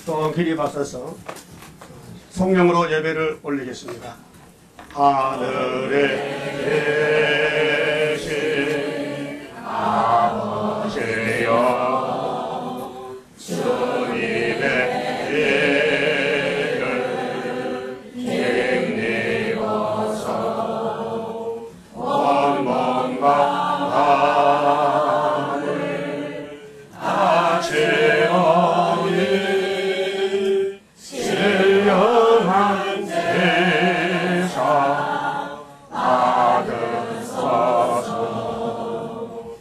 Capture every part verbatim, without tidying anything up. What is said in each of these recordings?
또 길이 받쳐서 성령으로 예배를 올리겠습니다. 하늘에 계신 아버지여, 주님의 이름을 힘입어서 원망과 하늘 다채오니 신령한 제사 받으소서.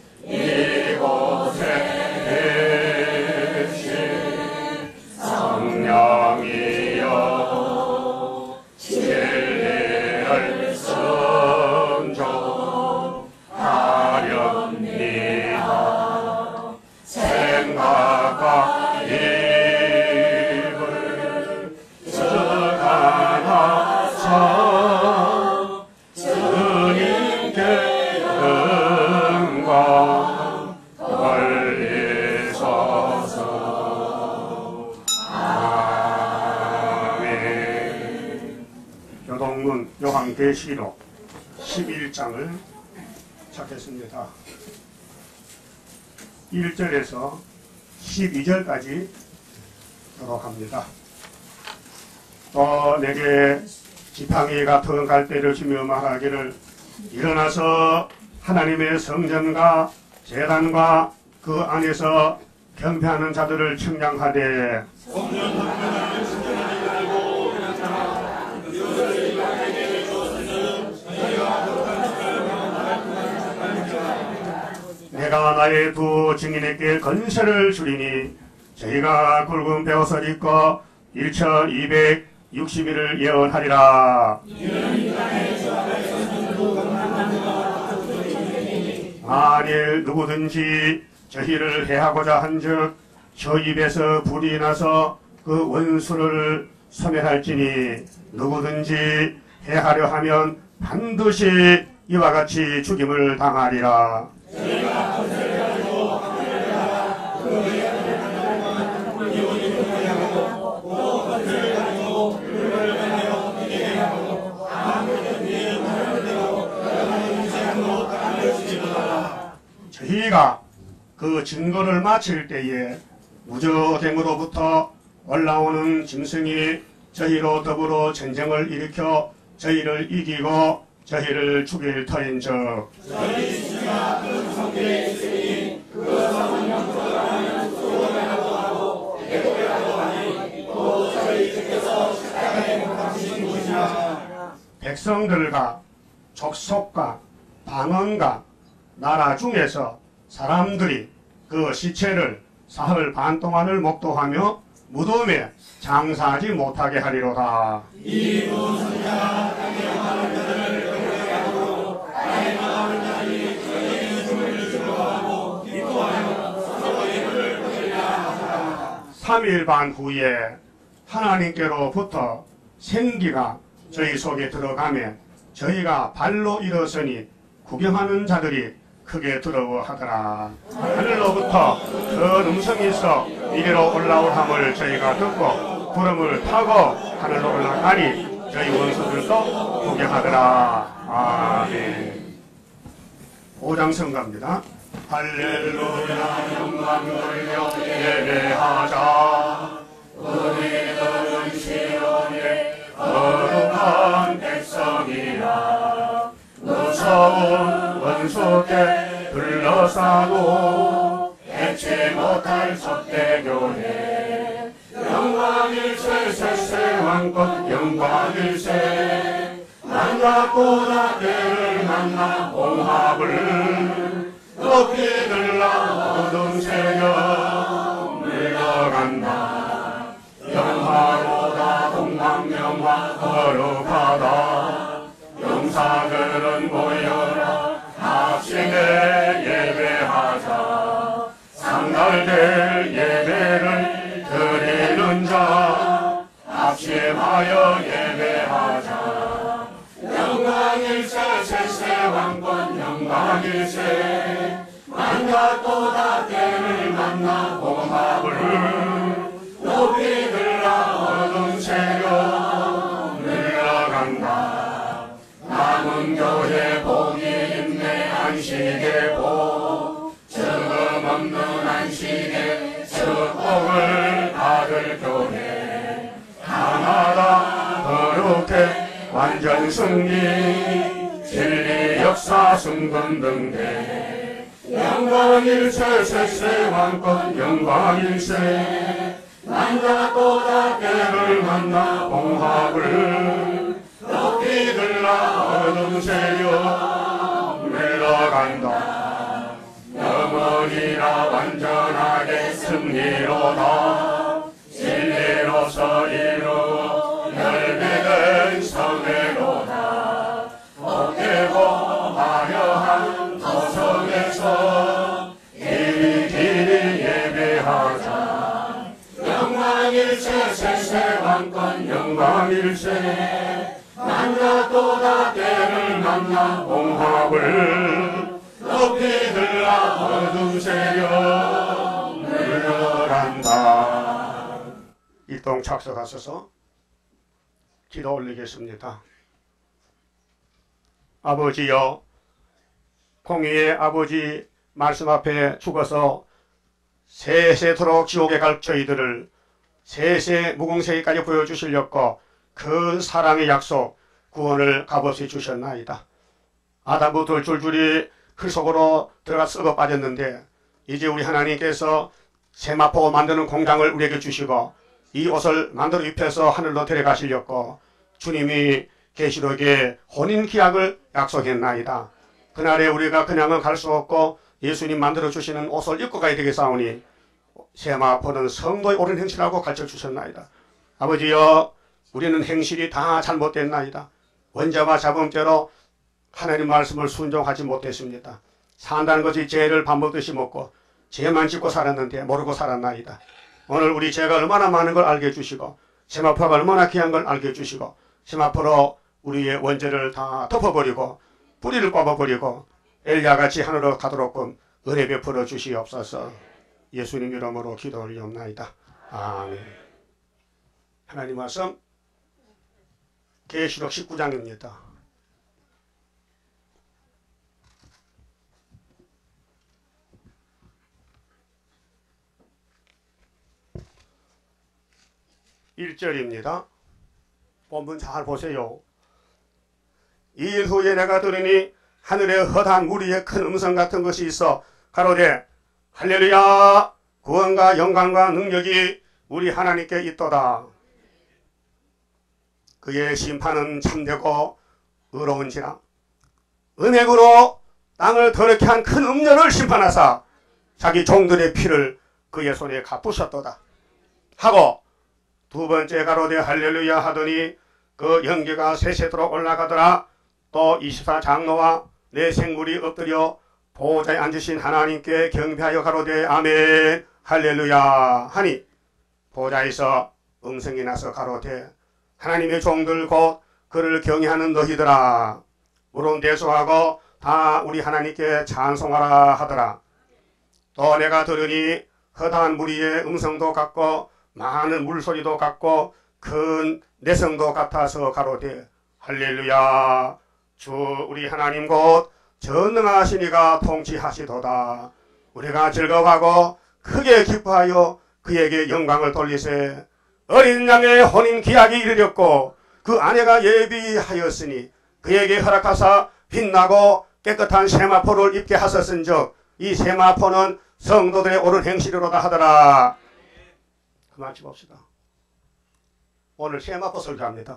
이곳에 계신 성령이여, 진리를 선종하렵니다. 생각과 입을 전하사 주님께 영광 돌리소서. 아멘. 교동문 요한계시록 십일 장을 찾겠습니다. 일 절에서 십이 절까지 기록합니다. 또 내게 지팡이 같은 갈대를 주며 말하기를, 일어나서 하나님의 성전과 제단과 그 안에서 경배하는 자들을 측량하되 내가 나의 두 증인에게 건세를 주리니 저희가 굵은 베옷을 입고 천이백육십 일을 예언하리라. 만일 누구든지 저희를 해하고자 한즉 저 입에서 불이 나서 그 원수를 소멸할지니, 누구든지 해하려 하면 반드시 이와 같이 죽임을 당하리라. 저희가 그 증거를 마칠 때에 무저갱으로부터 올라오는 짐승이 저희로 더불어 전쟁을 일으켜 저희를 이기고 저희를 죽일 터인즉 저희 스스가 그 성계에 있으니 그 성은 영토를 하면 소원하고 하고 애고라고 하니 또 저희 주께서 십자가에 못 박히신 곳이라. 백성들과 족속과 방언과 나라 중에서 사람들이 그 시체를 사흘 반 동안을 목도하며 무덤에 장사하지 못하게 하리로다. 이 무선자 땅에 많은 자들을 경배하고 땅에 많은 자들이 저희의 죽음을 즐거워하고 기뻐하여 서로의 힘을 보이려 하더라. 삼 일 반 후에 하나님께로부터 생기가 저희 속에 들어가며 저희가 발로 일어서니 구경하는 자들이 크게 두려워하더라. 하늘로부터 큰 음성이 있어 이리로 올라오함을 저희가 듣고 구름을 타고 하늘로 올라가니 저희 원수들도 구경하더라. 아멘. 오 장 성가입니다. 할렐루야 영광 돌려 예배하자. 우리들은 시온의 거룩한 백성이라. 무서운 원수께 둘러싸고 해치 못할 적대교회 영광일세 셋세 왕권 영광일세. 만나보다 때를 만나 봉합을 높이 들라 어둠 새겨 물러간다. 영화보다 동방영화 거룩하다. 용사들은 모여라 합심에 예배하자. 상달될 예배를 드리는 자 합심하여 예배하자. 영광일세 셋세 왕권 영광일세. 만나 또다 때를 만나 봉합을 높이 들 되고 정음 없는 안식에 축복을 받을 교회 하나다 거룩해 완전 승리 진리 역사 승건 등대 영광일세 세세 왕권 영광일세 만나 또다 때를 만나 봉합을 높이 들라 어둠 세력 물러간다 영원이라 완전하게 승리로다 진리로서 이루어 열매된 성회로다 복되고 화려한 도성에서 길이 길이 예배하자 영광일세 세세 왕권 영광일세 만나 또다 때를 만나 봉합을 높이 들라 어둠 세력 물러간다. 일동 착석하셔서 기도 올리겠습니다. 아버지여 공의의 아버지 말씀 앞에 죽어서 세세토록 지옥에 갈 저희들을 세세 무공세기까지 보여주시려고 큰 사랑의 약속 구원을 값없이 주셨나이다. 아담부터 줄줄이 흙 속으로 들어가 썩어 빠졌는데 이제 우리 하나님께서 세마포 만드는 공장을 우리에게 주시고 이 옷을 만들어 입혀서 하늘로 데려가시려고 주님이 계시록에 혼인기약을 약속했나이다. 그날에 우리가 그냥은 갈 수 없고 예수님 만들어 주시는 옷을 입고 가야 되겠사오니 세마포는 성도의 옳은 행실하고 가르쳐 주셨나이다. 아버지여 우리는 행실이 다 잘못됐나이다. 원죄와 자범죄로 하나님 말씀을 순종하지 못했습니다. 산다는 것이 죄를 밥 먹듯이 먹고 죄만 짓고 살았는데 모르고 살았나이다. 오늘 우리 죄가 얼마나 많은 걸 알게 해주시고 세마포가 얼마나 귀한 걸 알게 해주시고 세마포로 우리의 원죄를 다 덮어버리고 뿌리를 뽑아버리고 엘리야같이 하늘로 가도록끔 은혜 베풀어 주시옵소서. 예수님 이름으로 기도 올리옵나이다. 아멘. 하나님 말씀 계시록 십구 장입니다. 일 절입니다. 본문 잘 보세요. 이 일 후에 내가 들으니 하늘에 허다한 무리의 큰 음성 같은 것이 있어 가로되 할렐루야 구원과 영광과 능력이 우리 하나님께 있도다. 그의 심판은 참되고 의로운지라 은행으로 땅을 더럽게 한 큰 음녀를 심판하사 자기 종들의 피를 그의 손에 갚으셨도다 하고 두 번째 가로되 할렐루야 하더니 그 연기가 세세토록 올라가더라. 또 이십사 장로와 내 생물이 엎드려 보호자에 앉으신 하나님께 경배하여 가로되 아멘 할렐루야 하니 보호자에서 음성이 나서 가로되 하나님의 종들 곧 그를 경외하는 너희들아 물론 대수하고 다 우리 하나님께 찬송하라 하더라. 또 내가 들으니 허다한 무리의 음성도 같고 많은 물소리도 같고 큰 내성도 같아서 가로되 할렐루야 주 우리 하나님 곧 전능하신 이가 통치하시도다. 우리가 즐거워하고 크게 기뻐하여 그에게 영광을 돌리세. 어린 양의 혼인 기약이 이르렀고 그 아내가 예비하였으니 그에게 허락하사 빛나고 깨끗한 세마포를 입게 하셨은즉 이 세마포는 성도들의 옳은 행실이로다 하더라. 그만 칩읍시다. 오늘 세마포 설교합니다.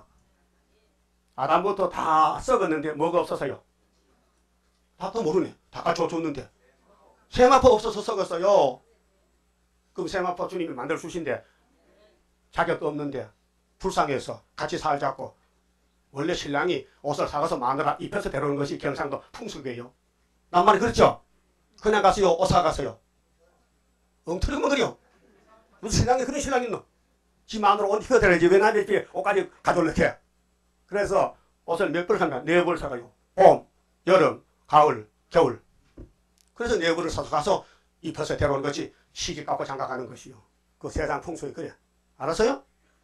아담부터 다 썩었는데 뭐가 없어서요? 답도 모르네. 다 갖춰줬는데 세마포 없어서 썩었어요. 그럼 세마포 주님이 만들어 주신데 자격도 없는데 불쌍해서 같이 살자고 원래 신랑이 옷을 사가서 마누라 입혀서 데려오는 것이 경상도 풍습이에요. 남말이 그렇죠? 그냥 가서요 옷 사가서요 엉터리멍터리요. 무슨 신랑이 그런 신랑이 있노? 지 마누라 옷 입혀 데려야지 왜 남의 집에 옷까지 가져올래 해. 그래서 옷을 몇 벌 하면 네 벌 사가요. 봄, 여름, 가을, 겨울. 그래서 네 벌을 사서 가서 입혀서 데려오는 것이 시집 갖고 장가가는 것이요. 그 세상 풍속이 그래. 알았어요?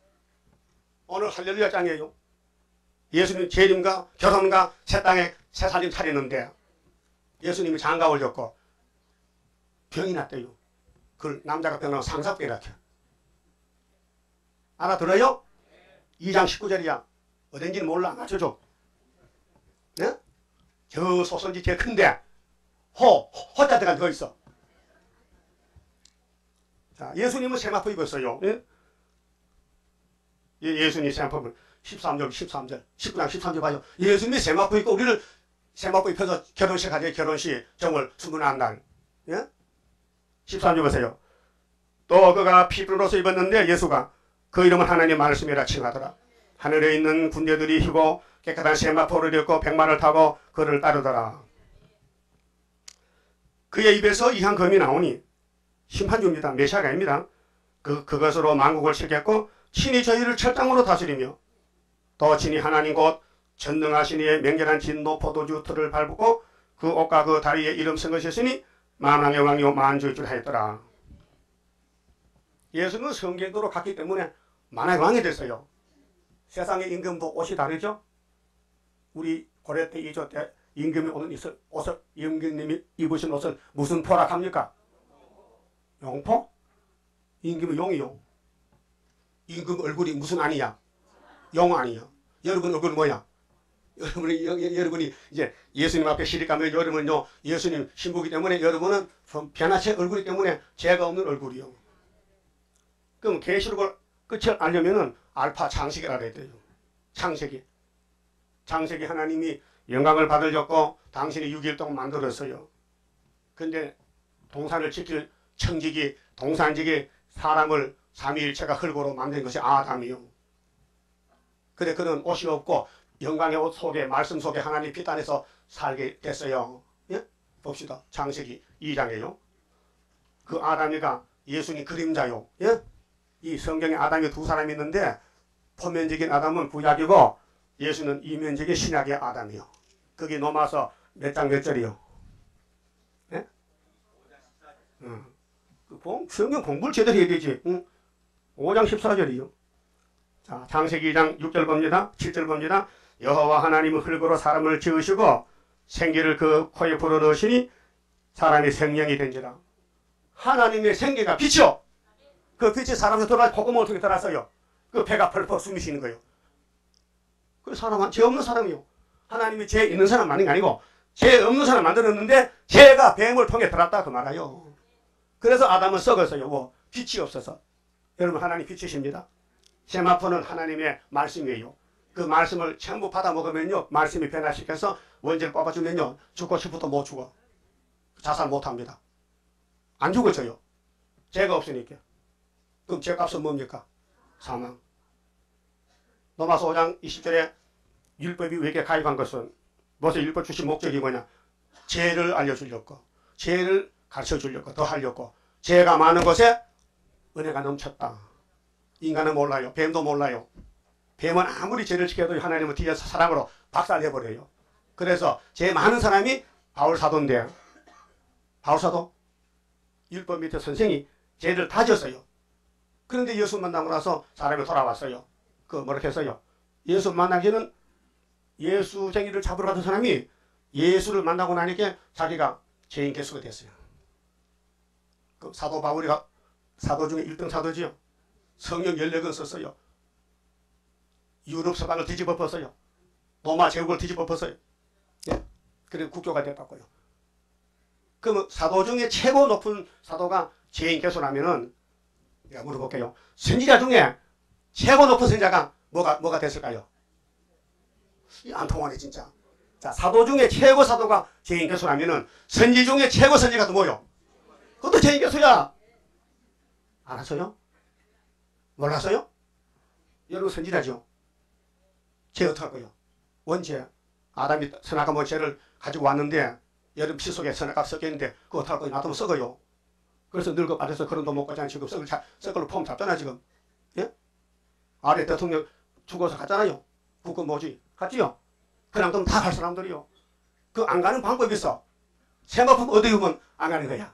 오늘 할렐루야 장이에요. 예수님 재림과 결혼과 새 땅에 새 살림 차리는데 예수님이 장갑을 줬고 병이 났대요. 그걸 남자가 병나고 상사병이 났죠. 알아들어요? 이 장 십구 절이야. 어딘지는 몰라. 맞춰줘. 네? 저 소설지 제일 큰데 호, 호자 들어간 거 있어. 자, 예수님은 세마포 입었어요. 예? 예, 예수님 세마포를 십삼 절, 십삼 절, 십구 장 십삼 절 봐요. 예수님이 세마포 입고 우리를 세마포 입혀서 결혼식 하죠. 결혼식 정월 수문한 날. 예? 십삼 절 보세요. 또 그가 피부로서 입었는데 예수가 그 이름은 하나님 말씀이라 칭하더라. 하늘에 있는 군대들이 희고 깨끗한 세마포를 입고 백마를 타고 그를 따르더라. 그의 입에서 이한 검이 나오니 심판주입니다. 메시아가 아닙니다. 그, 그것으로 만국을 칠겠고 친히 저희를 철장으로 다스리며 또 친히 하나님 곧 전능하신 이의 맹렬한 진노 포도주 틀을 밟고 그 옷과 그 다리에 이름 쓴 것이 있으니 만왕의 왕이요 만주의 줄 하였더라. 예수는 성경도로 갔기 때문에 만왕의 왕이 됐어요. 세상의 임금도 옷이 다르죠. 우리 고려 때 이조 때 임금이 오는 옷을, 옷을 임금님이 입으신 옷을 무슨 포라 합니까? 용포? 임금은 용이요. 임금 얼굴이 무슨 아니야? 용 아니야. 여러분 얼굴은 뭐야? 여러분이, 여, 여러분이 이제 예수님 앞에 시립가면 여러분은요, 예수님 신부기 때문에 여러분은 좀 변화체 얼굴이기 때문에 죄가 없는 얼굴이요. 그럼 계시록을 끝을 알려면은 알파 창세기를 알아야 돼요. 창세기. 창세기 하나님이 영광을 받으려고 당신이 육 일 동안 만들었어요. 근데 동산을 지킬 청지기, 동산지기 사람을 삼위일체가 흙으로 만든 것이 아담이요. 근데 그는 옷이 없고 영광의 옷 속에 말씀 속에 하나님 빛 안에서 살게 됐어요. 예? 봅시다. 창세기 이 장에요. 그 아담이가 예수님 그림자요. 예? 이 성경에 아담이 두 사람이 있는데 포면적인 아담은 구약이고 예수는 이면적인 신약의 아담이요. 거기 넘어서 몇 장 몇 절이요? 예? 응. 그 공, 성경 공부를 제대로 해야 되지. 응? 오 장 십사 절이요. 자, 창세기 이 장 육 절 봅니다. 칠 절 봅니다. 여호와 하나님은 흙으로 사람을 지으시고 생기를 그 코에 불어넣으시니 사람이 생명이 된지라. 하나님의 생기가 빛이요. 그 빛이 사람한테 들어가 콧구멍을 통해 들어왔어요. 그 배가 펄펄 숨이 쉬는 거예요. 그 사람은 죄 없는 사람이요. 하나님이 죄 있는 사람 만든 게 아니고 죄 없는 사람 만들었는데 죄가 뱀을 통해 들어왔다 그 말이에요. 그래서 아담은 썩었어요. 뭐 빛이 없어서. 여러분 하나님 빛이십니다. 세마포는 하나님의 말씀이에요. 그 말씀을 전부 받아 먹으면요 말씀이 변화시켜서 원죄를 뽑아주면요 죽고 싶어도 못 죽어. 자살 못합니다. 안 죽어져요. 죄가 없으니까. 그럼 죄값은 뭡니까? 사망. 로마서 오 장 이십 절에 율법이 우리에게 가입한 것은 무엇을 율법 주신 목적이 뭐냐? 죄를 알려주려고, 죄를 가르쳐주려고, 더 하려고. 죄가 많은 곳에 은혜가 넘쳤다. 인간은 몰라요. 뱀도 몰라요. 뱀은 아무리 죄를 지켜도 하나님은 뒤에서 사랑으로 박살내버려요. 그래서 죄 많은 사람이 바울사도인데 바울사도 율법 밑에 선생이 죄를 다졌어요. 그런데 예수 만나고 나서 사람이 돌아왔어요. 그 뭐라고 했어요? 예수 만나기는 예수쟁이를 잡으러 가던 사람이 예수를 만나고 나니까 자기가 죄인 개수가 됐어요. 그 사도 바울이가 사도 중에 일 등 사도지요. 성령 열네 권 썼어요. 유럽 서방을 뒤집어 엎었어요. 로마 제국을 뒤집어 엎었어요. 예? 그리고 국교가 됐다고요. 그러면 사도 중에 최고 높은 사도가 죄인 개수라면은 내가 물어볼게요. 선지자 중에 최고 높은 선지자가 뭐가 뭐가 됐을까요? 안 통하네 진짜. 자, 사도 중에 최고 사도가 죄인 개수라면은 선지 중에 최고 선지자가 뭐요? 그것도 죄인 개수야. 알았어요? 몰랐어요? 여러분 선지자죠. 죄 어떡할 거요? 원죄. 아담이 선악과 뭐 죄를 가지고 왔는데 여름 피 속에 선악과 섞여 있는데 그거 어떡할 거요? 놔두면 썩어요. 그래서 늙어 빠져서 그런 돈 먹고 잖아 지금 썩을 자, 썩을로 폼 잡잖아 지금. 예? 아래 대통령 죽어서 갔잖아요. 그거 뭐지? 갔지요? 그냥 돈 다 갈 사람들이요. 그 안 가는 방법이 있어. 세마품 어디 오면 안 가는 거야.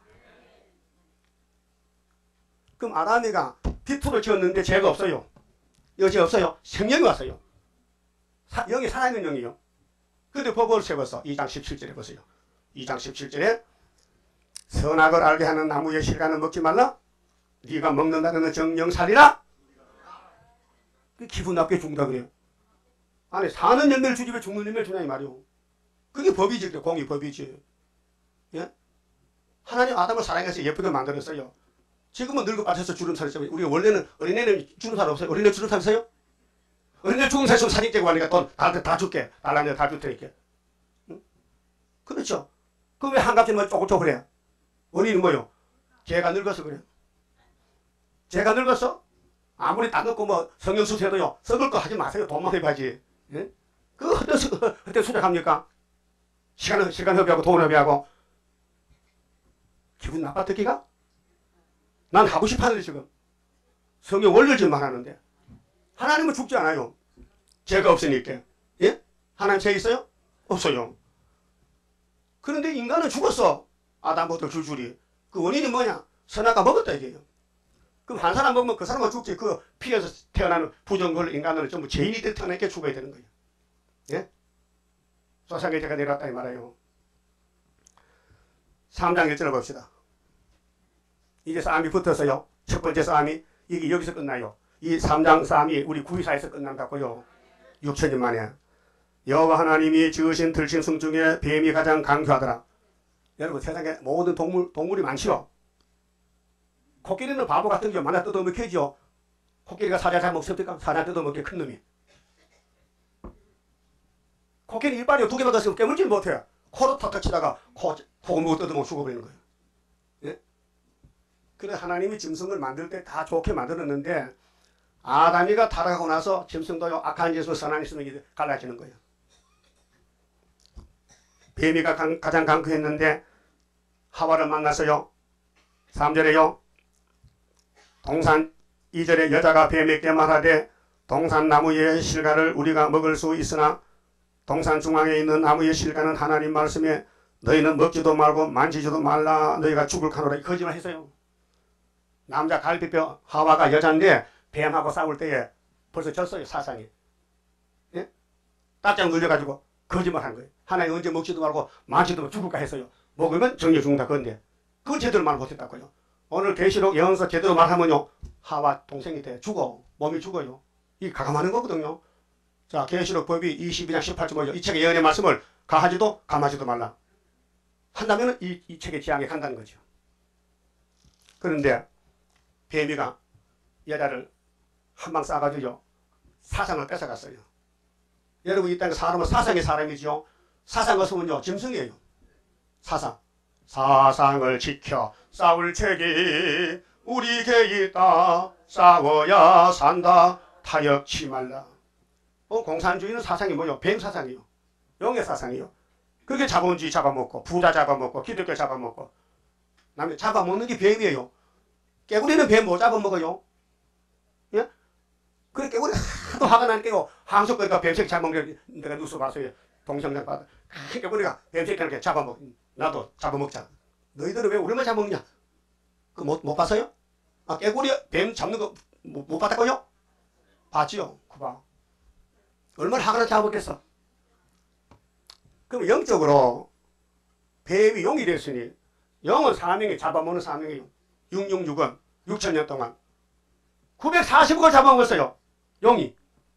그럼 아담이가 빛으로 지었는데 죄가 없어요. 여죄 없어요. 생명이 왔어요. 사, 영이 살아있는 영이요. 근데 법을 세웠어. 이 장 십칠 절에 보세요. 이 장 십칠 절에 선악을 알게 하는 나무의 실과는 먹지 말라. 네가 먹는다는 정령살이라. 기분 나쁘게 죽는다 그래요. 아니 사는 열매를 주지 왜 죽는 열매를 주냐 이 말이요. 그게 법이지. 그래. 공이 법이지. 예? 하나님 아담을 사랑해서 예쁘게 만들었어요. 지금은 늙어 빠져서 주름살 있어요. 우리가 원래는 어린애는 주름살 없어요. 어린애 주름살 있어요? 어린애 주름살 있으면 사진 찍고 하니까 돈 다, 다 줄게. 달라면 다 줄 테니까. 응? 그렇죠. 그럼 왜 한갑지는 쪼글쪼글해? 원인은 뭐요? 걔가 늙어서 그래. 제가 늙었어? 아무리 따놓고 뭐 성형수술 해도요. 썩을 거 하지 마세요. 돈만 해봐야지. 예? 그거 어떤 수, 어떤 수작합니까? 시간, 시간 허비하고 돈 허비하고. 기분 나빠 듣기가? 난 하고 싶어하는데 지금. 성경 원리질만 하는데. 하나님은 죽지 않아요. 죄가 없으니까. 예? 하나님 죄 있어요? 없어요. 그런데 인간은 죽었어. 아담부터 줄줄이. 그 원인이 뭐냐? 선악과 먹었다 이게요. 그럼 한 사람 먹으면 그 사람은 죽지. 그 피에서 태어나는 부정걸 인간은 전부 죄인이 돼 태어나니까 죽어야 되는 거예요. 예? 소상의 죄가 내려왔다 이 말이에요. 삼 장 일 절을 봅시다. 이제 싸움이 붙었어요. 첫 번째 싸움이 이게 여기서 끝나요. 이 삼 장 싸움이 우리 구이사에서 끝난다고요. 육천 년 만에. 여호와 하나님이 지으신 들짐승 중에 뱀이 가장 강교하더라. 여러분 세상에 모든 동물, 동물이 많지요. 코끼리는 바보 같은 게 만나 뜯어먹혀지요. 코끼리가 사자 잘 먹습니까? 사자 뜯어먹게 큰 놈이. 코끼리 이빨이 두 개만 더 쓰면 깨물지 못해요. 코로 턱턱 치다가 코, 코고 뜯어먹고 죽어버리는 거예요. 예? 그래 하나님이 짐승을 만들 때 다 좋게 만들었는데 아담이가 타락하고 나서 짐승도요 악한 짓으로 선한 짓으로 갈라지는 거예요. 뱀이가 강, 가장 강구했는데 하와를 만났어요. 삼 절에요. 동산 이 절에 여자가 뱀에게 말하되 동산나무의 실과를 우리가 먹을 수 있으나 동산 중앙에 있는 나무의 실과는 하나님 말씀에 너희는 먹지도 말고 만지지도 말라 너희가 죽을 카노라. 거짓말 했어요. 남자 갈비뼈 하와가 여자인데 뱀하고 싸울 때에 벌써 졌어요. 사상이. 예? 딱 눌려가지고 거짓말 한 거예요. 하나님 언제 먹지도 말고 만지도 말고 죽을까 했어요. 먹으면 정령 죽는다 건데 그건 제대로 말 못했다고요. 오늘 계시록 예언서 제대로 말하면요 하와 동생이 돼 죽어. 몸이 죽어요. 이게 가감하는 거거든요. 자 계시록 법이 이십이 장 십팔 절 뭐죠. 이 책의 예언의 말씀을 가하지도 감하지도 말라. 한다면 이, 이 책의 지향에 간다는 거죠. 그런데 뱀이가 여자를 한 방 쏴가지고 사상을 뺏어갔어요. 여러분 이 땅에 사람은 사상의 사람이죠. 사상 없으면요 짐승이에요. 사상. 사상을 지켜 싸울 책이 우리에게 있다. 싸워야 산다. 타협치 말라. 어, 공산주의는 사상이 뭐요? 뱀 사상이요. 영의 사상이요. 그게 자본주의 잡아먹고 부자 잡아먹고 기독교 잡아먹고 남의 잡아먹는 게 뱀이에요. 깨구리는 뱀 뭐 잡아먹어요? 예? 그래 깨구리 하도 화가 나니까 항속거리가 뱀새끼 잡아먹는 내가 뉴스 봤어요. 동영상 봤다. 깨구리가 뱀새끼 이렇게 잡아먹 나도 잡아먹자. 너희들은 왜 우리만 잡아먹냐? 그 못 못 봤어요? 아 깨구리 뱀 잡는 거 못 못 봤다고요? 봤지요. 그 봐. 얼마나 화가 나 잡아먹겠어. 그럼 영적으로 뱀이 용이 됐으니 영은 사명이 잡아먹는 사명이에요. 육육육은 육천 년 동안 구백사십억을 잡아먹었어요. 용이.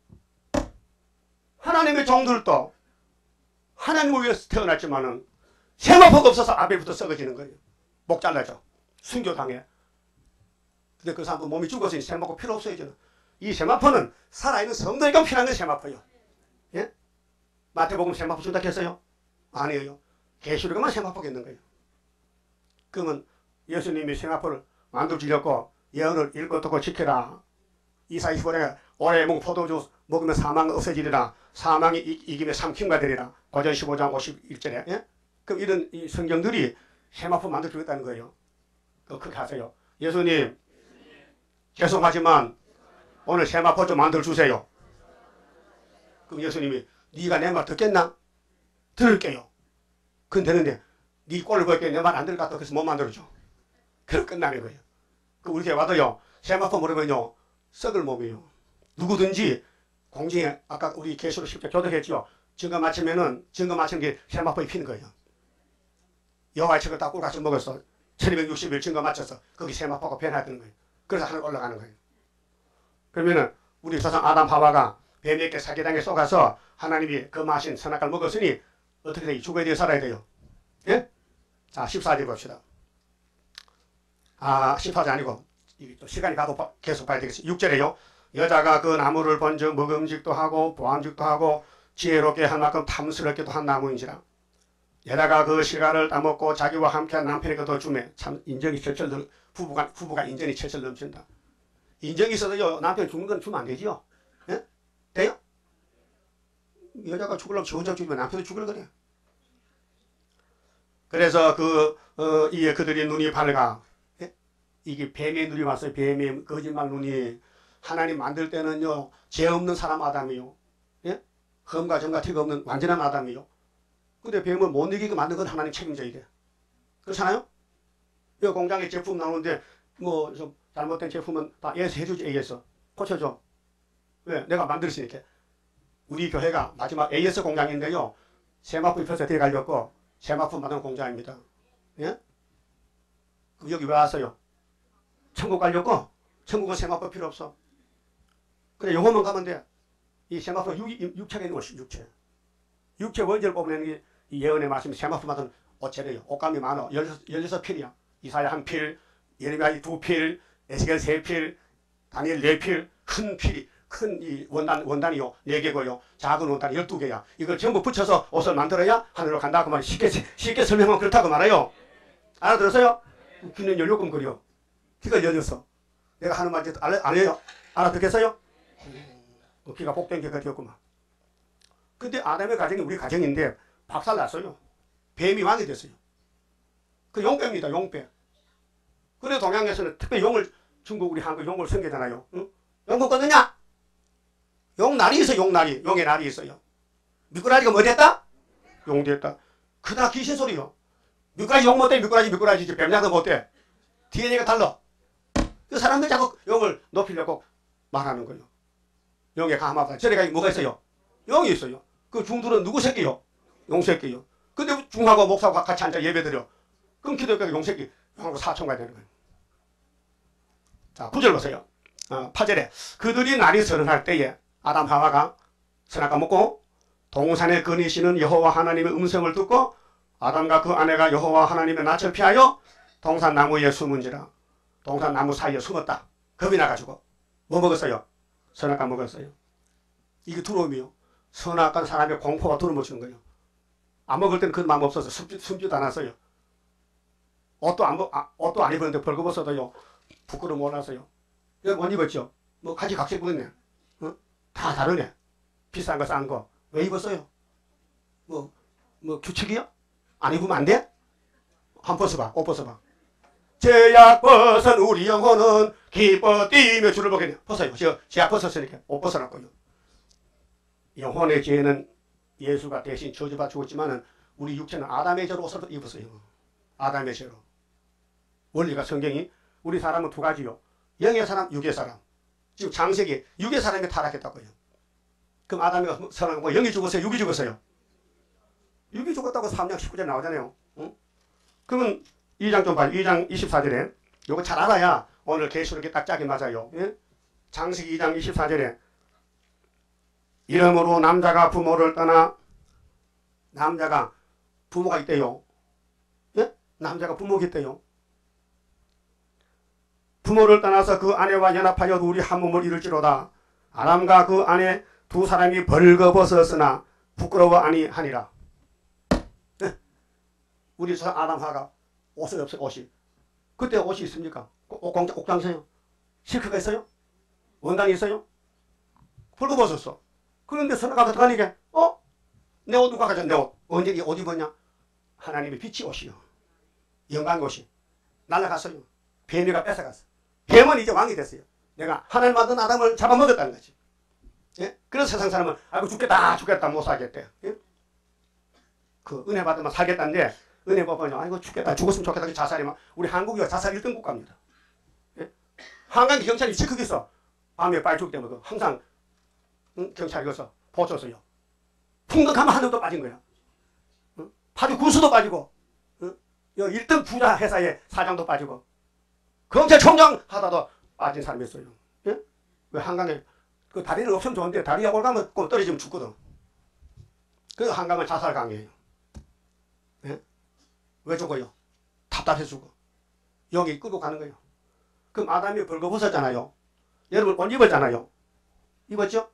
하나님의 종들도 하나님을 위해서 태어났지만은 세마포가 없어서 아벨부터 썩어지는 거예요. 목 잘라져. 순교당해. 근데 그 사람도 몸이 죽어서 세마포 필요 없어요. 저는. 이 세마포는 살아있는 성도에게 필요한 게 세마포예요. 예? 마태복음 세마포 준다 했어요? 아니에요. 계시록에만 세마포가 있는 거예요. 그러면 예수님이 세마포를 만들어주려고 예언을 읽고 듣고 지켜라. 이사 이십오 장에 올해 목 포도주 먹으면 사망 없어지리라. 사망이 이김에 삼킴과 되리라. 고전 십오 장 오십일 절에. 예? 그럼 이런 이 성경들이 세마포 만들어주겠다는 거예요. 그렇게 하세요. 예수님 죄송하지만 오늘 세마포 좀 만들어주세요. 그럼 예수님이 네가 내 말 듣겠나? 들을게요. 그건 되는데 네 꼴을 보니까 내 말 안 들을 것 같아. 그래서 못 만들어줘. 그럼 끝나는 거예요. 그 우리 교회 와도요. 세마포 모르면요. 썩을 몸이에요. 누구든지 공중에 아까 우리 계시록 십 절 교독했죠. 증거 맞추면은 증거 맞추는 게 세마포에 피는 거예요. 여호와의 책을 다 꿀같이 먹었어. 천이백육십 일 증거 맞춰서 거기 세마포가 변화되는 거예요. 그래서 하늘 올라가는 거예요. 그러면은 우리 조상 아담 하와가 뱀에게 사기당에 속아서 하나님이 그 마신 선악과를 먹었으니 어떻게 돼요? 죽어야 돼요? 살아야 돼요? 예? 자, 십사 절 봅시다. 아, 십사 절 아니고 또 시간이 가도 계속 봐야 되겠지. 육 절에요. 여자가 그 나무를 번져 먹음직도 하고 보암직도 하고 지혜롭게 한 만큼 탐스럽게도 한 나무인지라. 여자가 그 실과를 따먹고 자기와 함께한 남편에게 더 주매. 참 인정이 철철 넘 부부가 부부가 인정이 철철 넘친다. 인정이 있어도요 남편 죽는 건 주면 안 되지요. 예? 돼요? 여자가 죽으려면 지 혼자 죽으면 남편도 죽을 거래. 그래서 그 어, 이에 그들이 눈이 밝아. 예? 이게 뱀의 눈이 왔어요. 뱀의 거짓말 눈이. 하나님 만들 때는요 죄 없는 사람 아담이요. 예? 흠과 점과 티가 없는 완전한 아담이요. 근데 뱀을 못 이기게 만든 건 하나님 책임져야 돼. 그렇잖아요? 이 공장에 제품 나오는데 뭐 좀 잘못된 제품은 다 에이에스 해주지. 에이에스 고쳐줘. 왜? 내가 만들었으니까. 우리 교회가 마지막 에이에스 공장인데요 세마포 입혀서 들어가려고 세마포 만드는 공장입니다. 예? 그럼 여기 왜 왔어요? 천국 가려고? 천국은 세마포 필요 없어. 그래 영혼만 가면 돼. 이 세마포 육, 육체가 있는 것이 육체. 육체 원죄를 뽑는 게 이 예언의 말씀이 세마포 만든 옷재래요. 옷감이 많아. 열여섯 필이야. 이사야 한 필, 예레미야 두 필, 에스겔 세 필, 다니엘 네 필, 큰 필이 큰 이 원단 원단이요 네 개고요. 작은 원단이 열두 개야. 이걸 전부 붙여서 옷을 만들어야 하늘로 간다. 그 말 쉽게 쉽게 설명하면 그렇다고 말해요. 알아들었어요? 귀는 열려끔 그려. 귀가 열렸어. 내가 하는 말 안 알아요? 알아듣겠어요? 음, 귀가 복된 귀가 되었구만. 근데 아담의 가정이 우리 가정인데 박살났어요. 뱀이 왕이 됐어요. 그 용뱀입니다. 용뱀. 그래 동양에서는 특별히 용을 중국 우리 한국 용을 섬기잖아요. 응? 용금 끊느냐? 용날이 있어. 용날이. 용의 날이 있어요. 미꾸라지가 뭐 됐다? 용 됐다. 그다 귀신 소리요. 미꾸라지 용 못돼. 미꾸라지 미꾸라지지. 뱀장도 못돼. 디엔에이가 달라. 그 사람들 자꾸 용을 높이려고 말하는 거예요. 용의 감화가 저래가 뭐가 있어요? 용이 있어요. 그 중들은 누구 새끼요? 용 새끼요. 근데 중하고 목사하고 같이 앉아 예배드려. 그럼 기독교가 용 새끼 용하고 사천 가야 되는 거예요. 자, 구 절 보세요. 어, 팔 절에 그들이 날이 서른할 때에 아담 하와가 선악과 먹고 동산에 거니시는 여호와 하나님의 음성을 듣고 아담과 그 아내가 여호와 하나님의 낯을 피하여 동산 나무에 숨은지라. 동산 나무 사이에 숨었다. 겁이 나가지고 뭐 먹었어요? 선악과 먹었어요. 이게 두려움이요. 선악과 사람의 공포가 두려움을 주는 거예요. 안 먹을 때는 그런 마음 없어서 숨지, 숨지도 않았어요. 옷도 안, 아, 옷도 안 입었는데 벌거벗어도요 부끄러움 몰랐어요. 이거 못 입었죠? 뭐 가지 각색 입었네. 어? 다 다르네. 비싼 거 싼 거. 왜 입었어요? 뭐, 뭐 규칙이야? 안 입으면 안 돼? 한 벗어봐. 옷 벗어봐. 제약 벗은 우리 영혼은 기뻐 뛰며 주를 보겠네. 벗어요. 제약 벗었으니까 옷 벗어놨고요. 영혼의 죄는 예수가 대신 저주받아 죽었지만은 우리 육체는 아담의 죄로 옷을 입었어요. 아담의 죄로. 원리가 성경이 우리 사람은 두 가지요. 영의 사람, 육의 사람. 지금 창세기 육의 사람이 타락했다고요. 그럼 아담이가 선하고 영이 죽었어요? 육이 죽었어요? 육이 죽었다고 삼 장 십구 절 나오잖아요. 응? 그러면 이 장 좀 봐요. 이 장 이십사 절에 요거 잘 알아야 오늘 계시록에 딱 짝이 맞아요. 예? 창세기 이 장 이십사 절에 이러므로 남자가 부모를 떠나 남자가 부모가 있대요. 예? 남자가 부모가 있대요. 부모를 떠나서 그 아내와 연합하여 우리 한 몸을 이룰지로다. 아담과 그 아내 두 사람이 벌거벗었으나 부끄러워 아니하니라. 예? 우리 아담하가 옷이 없어요. 옷이. 그때 옷이 있습니까? 옥장, 옥장 있어요? 실크가 있어요? 원단이 있어요? 벌거벗었어. 그런데 선악과가 들어가니까 어? 내 옷 누가 가져? 내 옷. 언제 이 옷 입었냐? 하나님의 빛이 옷이요. 영광의 옷이. 날아갔어요. 뱀이가 뺏어갔어. 뱀은 이제 왕이 됐어요. 내가 하나님 만든 아담을 잡아먹었다는 거지. 예? 그래서 세상 사람은 아이고 죽겠다 죽겠다 못 살겠대. 예? 그 은혜 받으면 살겠다는데 은혜 받으면 아이고 죽겠다 죽었으면 좋겠다. 자살이면 우리 한국이 자살 일 등 국가입니다. 예? 한강 경찰이 지크고 있어. 밤에 빨리 죽기 때문에 항상 응? 경찰이 가서 보초서요. 풍덕하면 하늘도 빠진 거야. 응? 파주 군수도 빠지고 응? 여 일 등 부자 회사의 사장도 빠지고 검찰총장 하다도 빠진 사람이 있어요. 예? 왜 한강에 그 다리는 없으면 좋은데 다리가 올가면 꼭 떨어지면 죽거든. 그래서 한강은 자살강이에요. 예? 왜 죽어요? 답답해 죽어. 여기 끌고 가는 거예요. 그럼 아담이 벌거벗었잖아요. 여러분 옷 입었잖아요. 입었죠?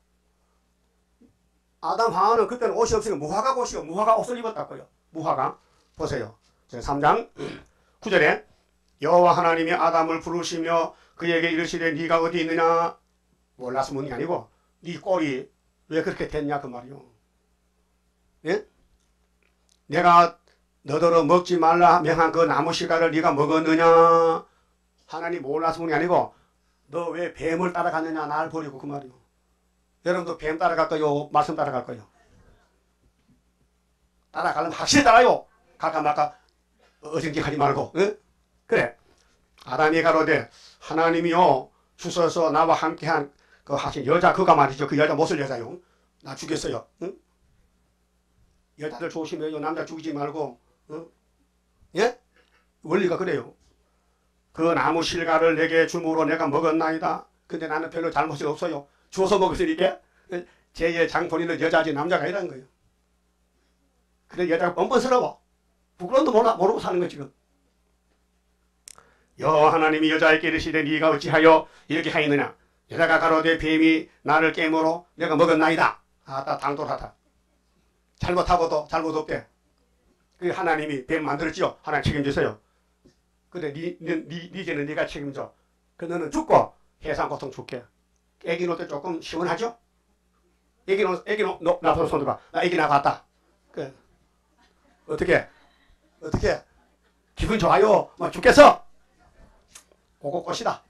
아담 하와는 그때는 옷이 없으니까 무화과 옷이요. 무화과 옷을 입었다고요. 무화과. 보세요. 삼 장 구 절에 여호와 하나님이 아담을 부르시며 그에게 이르시되 네가 어디 있느냐. 몰라서 묻는 게 아니고 네 꼴이 왜 그렇게 됐냐 그 말이요. 예? 내가 너더러 먹지 말라 명한 그 나무 씨가를 네가 먹었느냐. 하나님 몰라서 묻는 게 아니고 너 왜 뱀을 따라갔느냐 날 버리고 그 말이요. 여러분도 뱀 따라갈 거요? 말씀 따라갈 거요? 따라가려면 확실히 따라요. 갈까 말까 어정직하지 말고. 응? 그래. 아담이 가로되 하나님이요 주셔서 나와 함께한 그 하신 여자 그가 말이죠. 그 여자 못을 여자요. 나 죽였어요. 응? 여자들 조심해요. 남자 죽이지 말고. 응? 예? 원리가 그래요. 그 나무 실과를 내게 주므로 내가 먹었나이다. 근데 나는 별로 잘못이 없어요. 주워서 먹었으니까 제의 장본인은 여자지 남자가 아니라는 거예요. 그래 여자가 뻔뻔스러워. 부끄러움도 몰라, 모르고 사는 거야 지금. 여호와 하나님이 여자에게 이르시되 네가 어찌하여 이렇게 하였느냐. 여자가 가로되 뱀이 나를 깨물어 내가 먹었나이다. 아따 당돌하다. 잘못하고도 잘못 없대. 그 하나님이 뱀 만들었지요. 하나님 책임지세요. 그래 니, 니, 니, 니 죄는 네가 책임져. 그 너는 죽고 해상고통 줄게. 애기 놓을 때 조금 시원하죠? 애기 놓, 애기 놓, 놓, 나서 손 들어봐. 나 애기 낳았다. 그, 어떻게? 어떻게? 기분 좋아요? 막 죽겠어? 그거 꽃이다.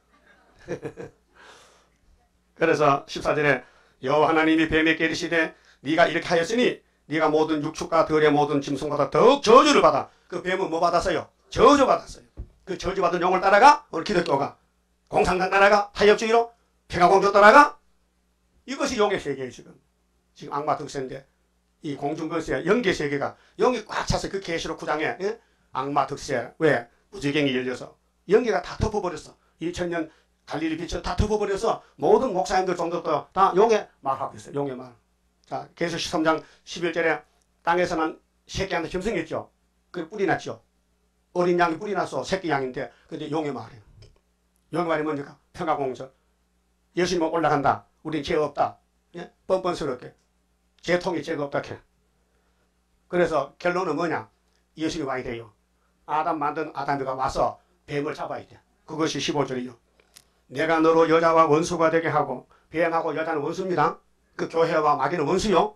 그래서 십사 절에 여호와 하나님이 뱀에게 이르시되 네가 이렇게 하였으니 네가 모든 육축과 들의 모든 짐승보다 더욱 저주를 받아. 그 뱀은 뭐 받았어요? 저주 받았어요. 그 저주받은 용을 따라가 오늘 기독교가 공산당 따라가 타협주의로 평화공주 따라가 이것이 용의 세계예요. 지금 지금 악마 득세인데 이 공중권세 영계 세계가 영이 꽉 차서 그 계시록 구 장에 예? 악마 득세 왜 무지경이 열려서 영계가 다 덮어버렸어. 이천 년 갈릴리 빛을 다 덮어버려서 모든 목사님들 종족도 다 용의 말하고 있어요. 용의 말. 자 계시록 십삼 장 십일 절에 땅에서는 새끼한테 짐승했죠. 그 뿌리 났죠. 어린 양이 뿌리 났어. 새끼 양인데 근데 용의 말이에요. 용의 말이 뭡니까? 평화공주. 예수님은 올라간다. 우린 죄 없다. 예? 뻔뻔스럽게. 죄통이 죄가 없다. 해. 그래서 결론은 뭐냐? 예수님이 와야 돼요. 아담 만든 아담이가 와서 뱀을 잡아야 돼. 그것이 십오 절이요. 내가 너로 여자와 원수가 되게 하고 뱀하고 여자는 원수입니다. 그 교회와 마귀는 원수요.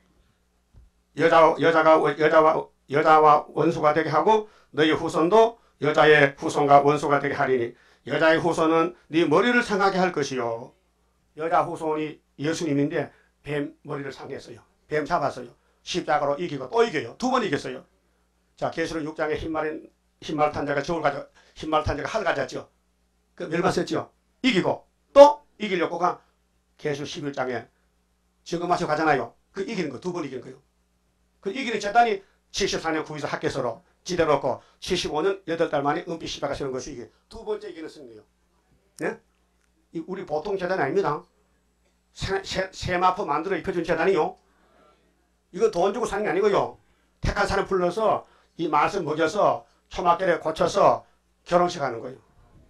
여자, 여자가 여자와 여자와 원수가 되게 하고 너희 후손도 여자의 후손과 원수가 되게 하리니 여자의 후손은 네 머리를 상하게 할 것이요. 여자 후손이 예수님인데 뱀 머리를 상했어요. 뱀 잡았어요. 십자가로 이기고 또 이겨요. 두 번 이겼어요. 자 계시록 육 장에 흰말 흰말 탄 자가 저울 가져 흰말 탄 자가 활 가졌죠. 그 멸만 썼죠. 이기고 또 이기려고 가 계시록 십일 장에 증거마시고 가잖아요. 그 이기는 거 두 번 이기는 거예요. 그 이기는 재단이 칠십사 년 구에서 학계서로 지대놓고 칠십오 년 여덟 달 만에 은빛 십자가 세운 것이 이게 두 번째 이기는 승리예요. 네? 이 우리 보통 재단이 아닙니다. 세, 세, 세마포 만들어 입혀준 재단이요. 이거 돈 주고 사는 게 아니고요. 택한 사람 불러서 이 말씀 먹여서 초막결에 고쳐서 결혼식 하는 거예요.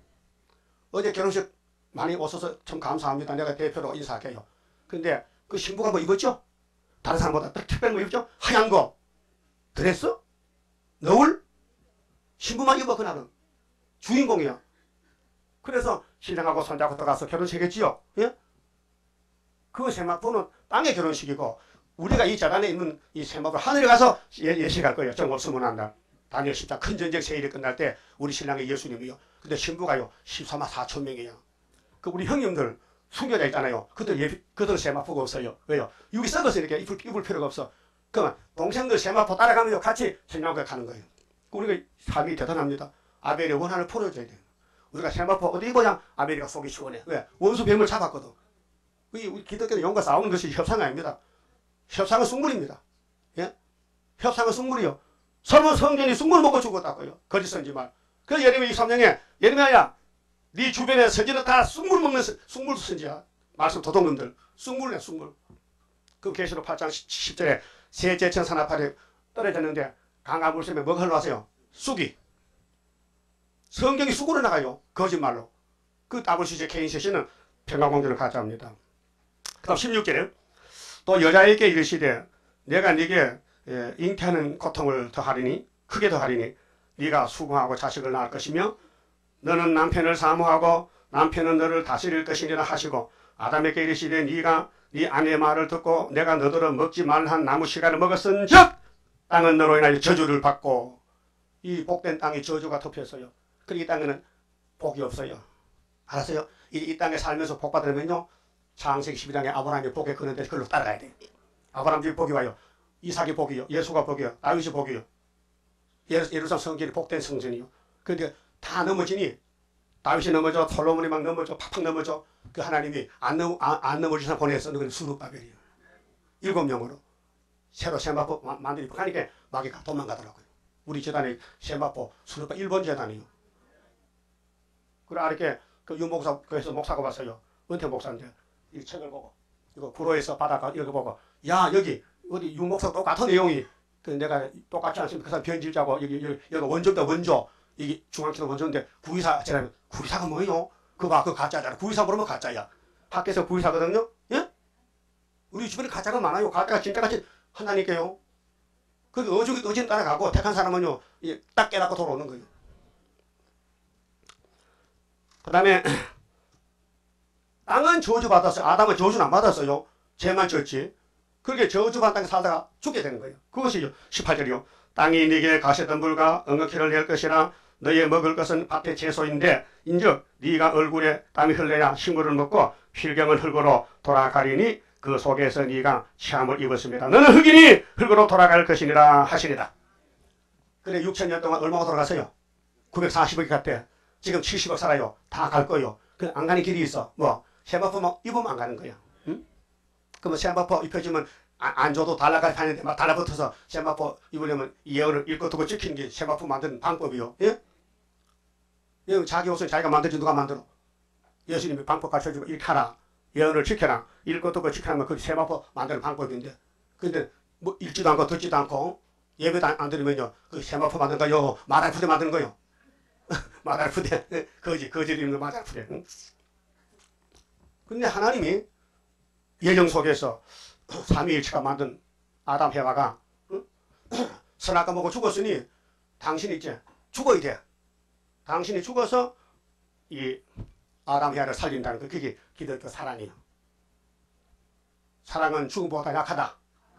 어제 결혼식 많이 오셔서 참 감사합니다. 내가 대표로 인사할게요. 근데 그 신부가 뭐 입었죠? 다른 사람보다 딱 특별한 거 입었죠? 하얀 거. 드레스? 너울? 신부만 입어 그날은. 주인공이야. 그래서 신랑하고 손잡고 들어가서 결혼식 했지요. 예? 그 세마포는 땅의 결혼식이고 우리가 이 재단에 있는 이 세마포 하늘에 가서 예, 예식할 거예요. 정 없으면 한다. 다니엘 십 장 큰 전쟁 세일이 끝날 때 우리 신랑이 예수님이요. 근데 신부가요 십사만 사천 명이야. 그 우리 형님들 순교자 있잖아요. 그들 예, 그들 세마포가 없어요. 왜요? 육이 썩어서 이렇게 입을, 입을 필요가 없어. 그러면 동생들 세마포 따라가면 같이 신랑과 가는 거예요. 우리가 삶이 대단합니다. 아벨의 원한을 풀어줘야 돼요. 우리가 세마포 어디 입어야 아벨이가 속이 시원해. 왜? 원수 뱀을 잡았거든. 우리 기독교는 용과 싸우는 것이 협상 아닙니다. 협상은 숙물입니다. 예? 협상은 숙물이요. 솔로몬 성전이 쑥물 먹고 죽었다고요. 거짓 선지말. 그래서 예레미야 이십삼 장에 예레미야야 네 주변에 선지는 다 쑥물 먹는 쑥물 선지야. 말씀 도둑놈들. 쑥물이야 쑥물. 그 계시록 팔 장 십 절에 새 제천 산나팔이 떨어졌는데 강한 물샘에 뭐가 흘러왔어요? 쑥이. 성경이 쑥으로 나가요. 거짓말로. 그 더블유씨 케인셋은 평강공주를 가져옵니다. 그 다음 십육 절에 또 여자에게 이르시되 내가 네게 예, 잉태하는 고통을 더하리니 크게 더하리니 네가 수고하고 자식을 낳을 것이며 너는 남편을 사모하고 남편은 너를 다스릴 것이니라 하시고 아담에게 이르시되 네가 네 아내의 말을 듣고 내가 너더러 먹지 말한 나무 씨가를 먹었은즉 땅은 너로 인하여 저주를 받고 이 복된 땅에 저주가 덮였어요. 그리고 이 땅에는 복이 없어요. 알았어요? 이, 이 땅에 살면서 복 받으면요 창세기 십이 장에 아브라함이 복에 그는데 그걸로 따라가야 돼요. 아브라함 집에 복이 와요. 이삭이 복이요. 예수가 복이요. 다윗이 복이요. 예루살렘 성전이 복된 성전이요. 그런데 다 넘어지니 다윗이 넘어져 솔로몬이 막 넘어져 팍팍 넘어져 그 하나님이 안, 넘, 안, 안 넘어지는 사람 보내서 그건 수르바벨이요. 일곱 명으로 새로 세마포 만들고 하니까 마귀가 도망가더라고요. 우리 재단에 세마포 수르바 일 번 재단이요. 그래 이렇게 그 유목사 그래서 목사가 왔어요. 은퇴 목사인데 이 책을 보고 이거 구로에서 받아가 이거 보고 야 여기 어디 유목사 똑같은 내용이 그 내가 똑같지 않습니까? 그 사람 변질자고 여기 여기, 여기 원조입니다. 원조 이게 중앙키도 원조인데 구이사 제가 구이사가 뭐예요? 그거 그 가짜잖아. 구이사 모르면 가짜야. 학교에서 구이사거든요. 예? 우리 주변에 가짜가 많아요. 가짜가 진짜같이 하나님께요. 그게 어죽이 어진 따라가고 택한 사람은요 딱 깨닫고 돌아오는 거예요. 그 다음에 땅은 저주받았어요. 아담은 저주는 안 받았어요. 죄만 졌지. 그렇게 저주받은 땅에 살다가 죽게 되는 거예요. 그것이 십팔 절이요. 땅이 네게 가시덤불과 엉겅퀴를 낼 것이라 너의 먹을 것은 밭의 채소인데 인즉 네가 얼굴에 땀이 흘러야 식물을 먹고 필경은 흙으로 돌아가리니 그 속에서 네가 시험을 입었습니다. 너는 흙이니 흙으로 돌아갈 것이니라 하시니라. 그래 육천 년 동안 얼마나 돌아갔어요? 구백사십억이 갔대. 지금 칠십억 살아요. 다 갈 거예요. 그 안 가는 길이 있어. 뭐 세마포 뭐 입으면 안 가는 거야. 응? 그러면 세마포 입혀주면 안, 안 줘도 달라갈 파는데 막 달라붙어서 세마포 입으려면 예언을 읽고 두고 지키는 게 세마포 만드는 방법이요. 예? 예, 자기 옷을 자기가 만들지 누가 만들어? 예수님이 방법 가르쳐주고 이렇게 하라. 예언을 지켜라. 읽고 두고 지켜라면 그게 세마포 만드는 방법인데 근데 뭐 읽지도 않고 듣지도 않고 예배도 안, 안 들으면요 그 세마포 만드는 거요 마달푸대 만드는 거요. 마달푸대 거지 거지 입는 거 마달푸대. 응? 근데 하나님이 예정 속에서 삼위일체가 만든 아담 해와가 응? 선악과 먹고 죽었으니 당신이 이제 죽어야 돼. 당신이 죽어서 이 아담 해와를 살린다는 거 그게 기독교 사랑이에요. 사랑은 죽음보다 약하다.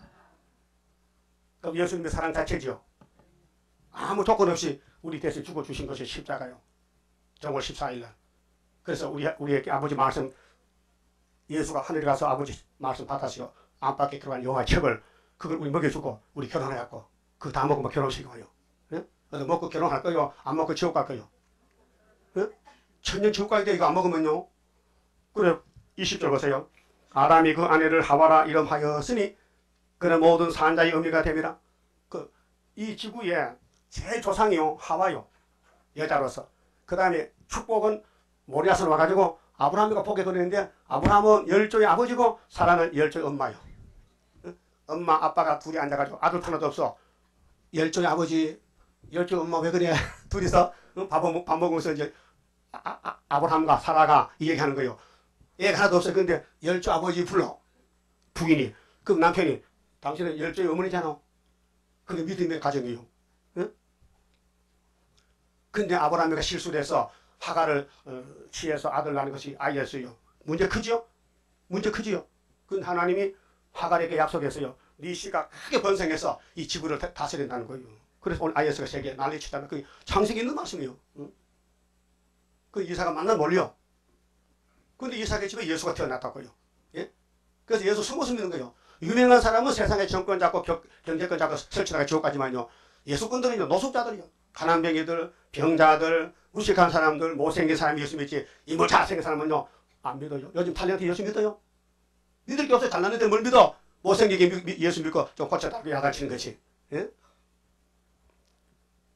그럼 예수님의 사랑 자체죠. 아무 조건 없이 우리 대신 죽어주신 것이 십자가요. 정월 십사일 날. 그래서 우리, 우리에게 아버지 말씀 예수가 하늘에 가서 아버지 말씀 받았어요. 안팎에 들어간 영화의 첩을 그걸 우리 먹여주고 우리 결혼해갖고 그거 다 먹으면 결혼식이고요. 예? 먹고 결혼할 거요? 안 먹고 지옥 갈 거요? 예? 천년 지옥 가야 돼 이거 안 먹으면요. 그래 이십 절 보세요. 아담이 그 아내를 하와라 이름하였으니 그는 모든 산자의 의미가 됨이라. 그 이 지구에 제일 조상이요 하와요. 여자로서. 그 다음에 축복은 모리아스로 와가지고 아브라함이가 복에 그리는데 아브라함은 열조의 아버지고 사라는 열조의 엄마요. 엄마 아빠가 둘이 앉아가지고 아들 하나도 없어. 열조의 아버지 열조의 엄마 왜 그래? 둘이서 밥, 밥 먹으면서 이제 아, 아, 아브라함과 사라가 이 얘기하는 거예요. 애가 하나도 없어요. 근데 열조 아버지 불러. 부인이. 그럼 남편이 당신은 열조의 어머니잖아. 그게 믿음의 가정이에요. 응? 근데 아브라함이가 실수를 해서 하가를 어, 취해서 아들 낳는 것이 아이였어요. 문제 크죠? 문제 크지요? 근데 하나님이 하갈에게 약속했어요. 네 씨가 크게 번성해서 이 지구를 다, 다스린다는 거예요. 그래서 오늘 아이에스가 세계에 난리치다는 그 창세기 있는 말씀이에요. 응? 그 이삭가 만나 몰려. 근데 이삭의 집에 예수가 태어났다고요. 예? 그래서 예수 숨어서 믿는 거예요. 유명한 사람은 세상에 정권 잡고 겨, 경제권 잡고 설치다가 지옥까지만요. 예수꾼들은요 노숙자들이요. 가난뱅이들, 병자들, 무식한 사람들, 못생긴 사람이 예수 믿지. 이뭐 잘생긴 사람은요 안 믿어요. 요즘 탤런트 예수 믿어요? 니들 교수 잘났는데 뭘 믿어? 못생기게 미, 미, 예수 믿고 좀 고쳐달라고 야단치는 거지. 예?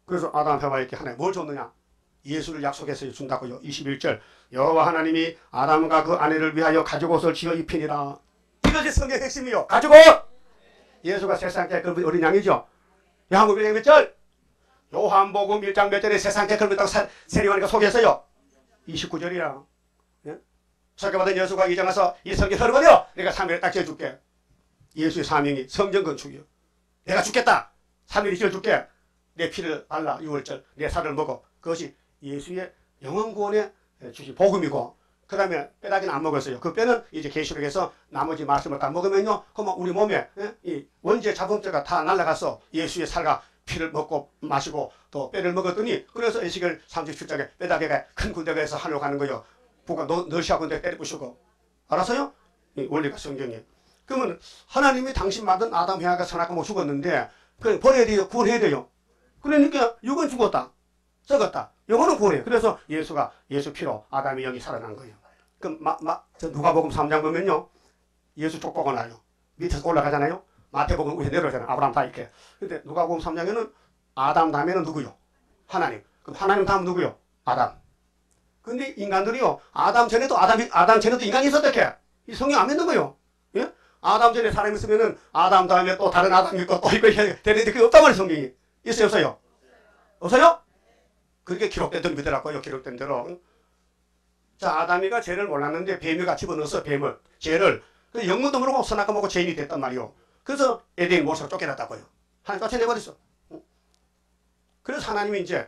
그래서 아담 하와에게 하나님 뭘 줬느냐? 예수를 약속해서 준다고요. 이십일 절 여호와 하나님이 아담과 그 아내를 위하여 가죽옷을 지어 입히니라. 이것이 성경 핵심이요. 가죽옷! 예수가 세상에 그 어린 양이죠. 요한복음 몇 절? 요한복음 일 장 몇 절에 세상에 그렇다고 세리와니가 소개했어요. 이십구 절이야. 예? 소개받은 예수가 이 장 와서 이 성경 흘러버려. 내가 삼 일에 딱 지어줄게. 예수의 사명이 성전 건축이요. 내가 죽겠다. 삼 일이 지어줄게. 내 피를 발라 유월절 내 살을 먹어. 그것이 예수의 영원 구원에 주신 복음이고, 그 다음에 뼈다귀는 안 먹었어요. 그 뼈는 이제 계시록에서 나머지 말씀을 다 먹으면요, 그러면 우리 몸에 예? 이 원죄 자범죄가 다 날아가서 예수의 살과 피를 먹고 마시고 또 뼈를 먹었더니, 그래서 에스겔 삼십칠 장에 뼈다귀가 큰 군대가 해서 하늘로 가는 거예요. 북한 너시아 군대 때려 부수고. 알았어요? 이 원리가 성경이에요. 그러면 하나님이 당신 만든 아담 해아가 선악과 못 죽었는데 그냥 버려야 돼요? 구원해야 돼요? 그러니까 육은 죽었다. 썩었다. 영혼은 구원해요. 그래서 예수가 예수 피로 아담이 여기 살아난 거예요. 그럼 마, 마, 저 누가복음 삼 장 보면요, 예수 족보가 나요. 밑에서 올라가잖아요. 마태복음 위에 내려오잖아요. 아브라함 다 이렇게. 근데 누가복음 삼 장에는 아담 다음에는 누구요? 하나님. 그럼 하나님 다음 누구요? 아담. 근데 인간들이요, 아담 전에도 아담이 아담 전에도 인간이 있었다게. 이 성경 안 믿는 거예요. 예? 아담 전에 사람이 있으면은 아담 다음에 또 다른 아담이 있고 또 이거 해야 되는데 그게 없단 말이에요. 성경이. 있어요, 없어요? 없어요? 그렇게 기록된 대로 믿으라고요. 기록된 대로. 자, 아담이가 죄를 몰랐는데 뱀이가 집어넣어서 뱀을, 죄를. 그 영문도 모르고 선악과 먹고 죄인이 됐단 말이요. 그래서 에덴 모습으로 쫓겨났다고요. 하나님 쫓아내버렸어. 그래서 하나님이 이제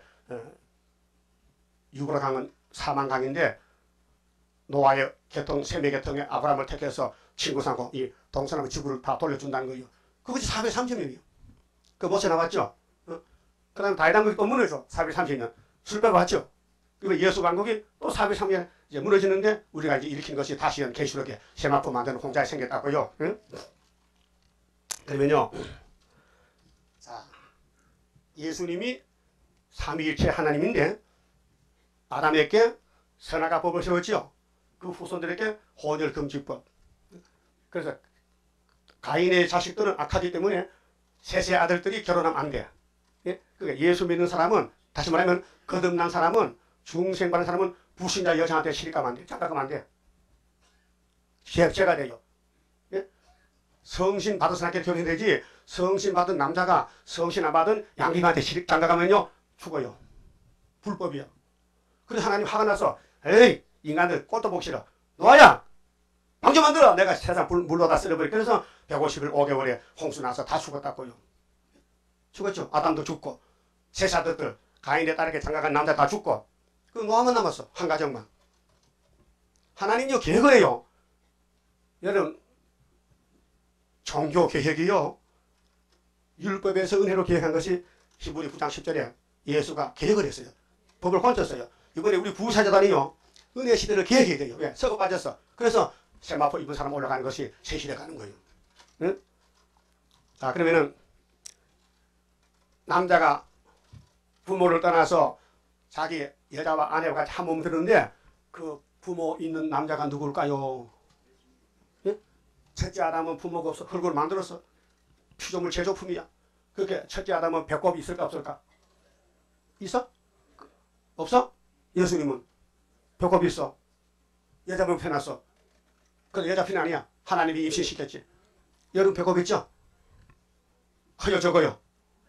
육으로 강은 사망강인데 노아의 계통, 셈의 계통에 아브라함을 택해서 친구 삼고 이 동서남의 지구를 다 돌려준다는 거예요. 그것이 사백삼십 년이에요. 그 모세 나왔죠. 어? 그 다음에 다윗왕국이 또 무너져. 사백삼십 년. 술배 봤죠. 그리고 예수 왕국이 또 사백삼십 년 이제 무너지는데 우리가 이제 일으킨 것이 다시 계시록에 세마포 만드는 공장이 생겼다고요. 응? 그러면요. 자, 예수님이 삼위일체 하나님인데 아담에게 선악과 법을 세웠지요. 그 후손들에게 혼혈금지법. 그래서 가인의 자식들은 악하기 때문에 셋의 아들들이 결혼하면 안 돼. 예? 그러니까 예수 믿는 사람은, 다시 말하면 거듭난 사람은, 중생받은 사람은 불신자 여자한테 시집가면 안 돼. 장가가면 안 돼. 죄, 죄가 돼요. 예? 성신 받은 사람께 결혼되지, 성신 받은 남자가 성신 안 받은 양림한테 시집 장가가면요, 죽어요. 불법이야. 그래서 하나님 화가 나서, 에이, 인간들 꼴도 보기 싫어. 노아야! 방주 만들어! 내가 세상 물로 다 쓸어버려. 그래서 백오십 일 오 개월에 홍수 나서 다 죽었다고요. 죽었죠. 아담도 죽고, 셋아들들, 가인의 딸에게 장가간 남자 다 죽고, 그 노아만 남았어. 한 가정만. 하나님요, 계획을 해요. 여러분, 종교 개혁이요, 율법에서 은혜로 계획한 것이 히브리 구 장 십 절에 예수가 계획을 했어요. 법을 건졌어요. 이번에 우리 구사자단이요, 은혜 시대를 계획해야 돼요. 왜? 썩어 빠졌어. 그래서 세마포 입은 사람 올라가는 것이 새 시대 가는 거예요. 응? 자, 그러면은 남자가 부모를 떠나서 자기 여자와 아내와 같이 한 몸 드는데 그 부모 있는 남자가 누굴까요? 예? 첫째 아담은 부모가 없어. 흙으로 만들었어. 피조물 제조품이야. 그렇게 첫째 아담은 배꼽이 있을까 없을까? 있어? 없어? 예수님은 배꼽이 있어. 여자분 펴놨어. 그래, 여자 핀 아니야. 하나님이 임신시켰지. 여러분 배꼽 있죠? 커요 적어요?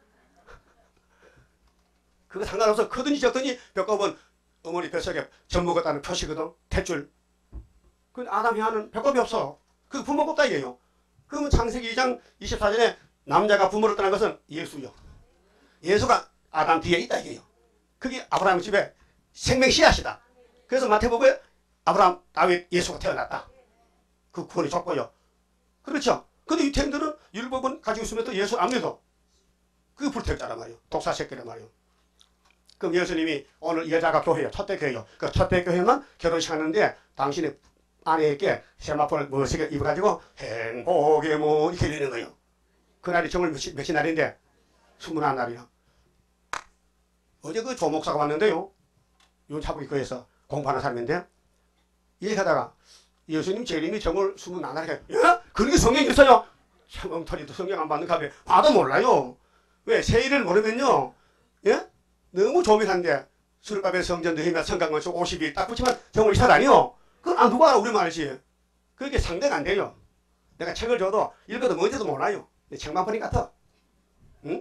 그거 상관없어. 크든지 적든지 배꼽은 어머니 뱃속에 젖 먹었다는 표시거든. 탯줄. 그 아담이 하는 배꼽이 없어. 그 부모가 없다 이게요. 그러면 창세기 이 장 이십사 절에 남자가 부모를 떠난 것은 예수요. 예수가 아담 뒤에 있다 이게요. 그게 아브라함 집에 생명 씨앗이다. 그래서 마태복음에 아브라함, 다윗, 예수가 태어났다. 그 구원이 족보요. 그렇죠. 근데 유태인들은 율법은 가지고 있으면 또 예수 안 믿어. 그게 불태자란 말이에요. 독사 새끼란 말이에요. 그럼 예수님이 오늘 여자가 교회요. 첫대 교회요. 그 첫대 교회만 결혼식 하는데 당신의 아내에게 세마포를 멋지게 입어가지고 행복의 문 이렇게 되는 거예요. 그날이 정월 몇십, 몇십 날인데 스물한 날이야. 어제 그 조목사가 왔는데요. 윤차복이 교회에서 공부하는 사람인데 얘기하다가 예수님 재림이 정월 스물한 날이야. 예? 그런 게 성경에 있어요. 참 엉터리도 성경 안 받는 가be 봐도 몰라요. 왜? 세일을 모르면요. 예? 너무 조밀한데 수르바벨 성전 느헤미야 성강건축 오십 일 딱 붙이면 정말 이사 아니요. 그건 안 누가 알아 우리 말이지. 그게 상대가 안 돼요. 내가 책을 줘도 읽어도 뭔지도 몰라요. 책만퍼니 같아. 응?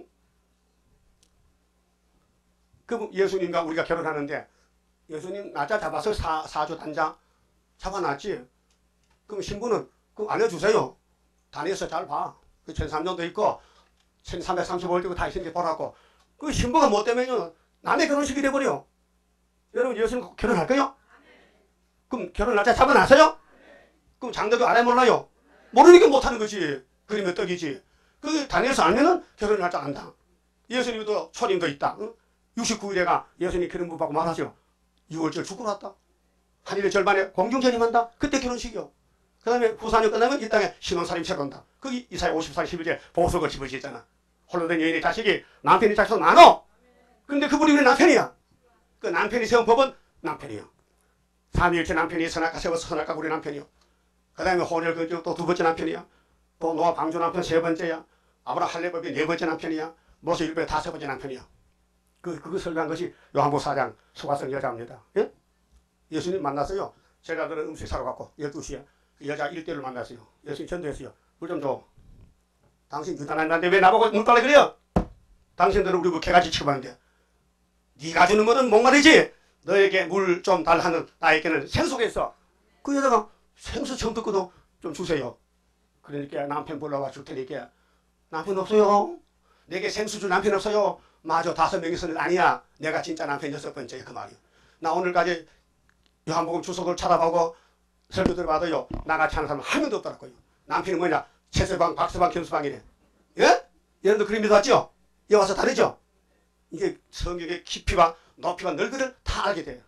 그 예수님과 우리가 결혼하는데 예수님 날짜 잡아서 사, 사주 단장 잡아놨지. 그럼 신부는 그럼 알려주세요. 다니엘서 잘 봐. 그 천삼 년도 있고 천삼백삼십오 일 되고 다 있으니까 보라고. 그 신부가 뭐 때문에요? 남의 결혼식이 돼버려. 여러분 예수님 결혼할 거요? 그럼 결혼 날짜 잡아놨어요? 그럼 장도도 알아야 몰라요? 모르니까 못하는 거지. 그림의 떡이지. 그 다니엘서 알면은 결혼 날짜 안다. 예수님도 초림도 있다. 응? 육십구 일에가 예수님 기름 부받고 말하죠. 유월절 죽고 났다. 한일의 절반에 공중전임한다. 그때 결혼식이요. 그 다음에 후사년 끝나면 이 땅에 신혼살림 새로운다. 그게 이사야 오십사 장 십일 절 보석을 집어지잖아. 홀로 된 여인의 자식이 남편이 자식도 많어. 근데 그분이 우리 남편이야. 그 남편이 세운 법은 남편이요. 삼위일체 남편이 선악과 세워서 선악과 우리 남편이요. 그 다음에 혼혈 건축 또 두 번째 남편이야. 또 노아 방주 남편 세 번째야. 아브라함 할례법이 네 번째 남편이야. 모세 율법의 다섯 번째 남편이야. 그, 그거 설명한 것이 요한복음 사 장 수가성 여자입니다. 예? 예수님 만났어요. 제가 그런 음식 사러 갔고 열두 시에 여자 일대를 만났어요. 예수님 전도했어요. 물 좀 줘. 당신 유단한다는데 왜 나보고 물 달라 그래요? 당신들은 우리 그 개같이 취급하는데 네가 주는 거는 목말이지. 너에게 물 좀 달라는 나에게는 생수가 있어. 그 여자가 생수 처음 듣고도 좀 주세요. 그러니까 남편 불러와 줄 테니까 남편 없어요. 내게 생수 줄 남편 없어요. 맞아. 다섯 명이서는 아니야. 내가 진짜 남편 여섯 번째야. 그 말이요. 나 오늘까지 요한복음 주석을 찾아보고 설교들을 받아요. 나같이 하는 사람은 한 명도 없더라고요. 남편이 뭐냐? 최서방, 박서방, 김서방이래. 예? 여러분도 그림 믿어왔죠? 여기 와서 다르죠? 이게 성경의 깊이와 높이와 넓이를 다 알게 돼요.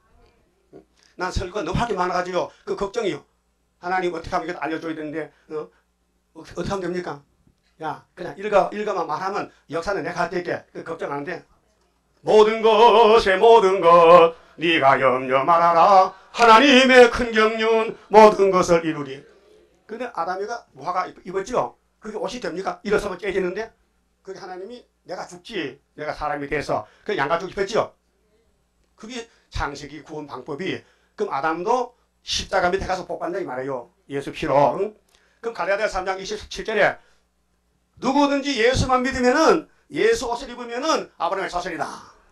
난 설교가 너무 할 게 많아가지고 그 걱정이요. 하나님 어떻게 하면 이것도 알려줘야 되는데 어? 어떻게 하면 됩니까? 야 그냥 읽어, 읽어만 말하면 역사는 내가 할 테니까 그 걱정 안 돼. 모든 것에 모든 것 네가 염려 말아라. 하나님의 큰 경륜 모든 것을 이루리. 근데 아담이가 무화과 입었죠? 그게 옷이 됩니까? 일어서면 깨지는데 그게 하나님이 내가 죽지 내가 사람이 돼서 그 양가죽 입혔죠? 그게 창세기 구원 방법이. 그럼 아담도 십자가 밑에 가서 복 받는다 이 말이에요. 예수 피로. 응? 그럼 갈라디아 삼 장 이십칠 절에 누구든지 예수만 믿으면은 예수 옷을 입으면은 아브라함의 자손이다.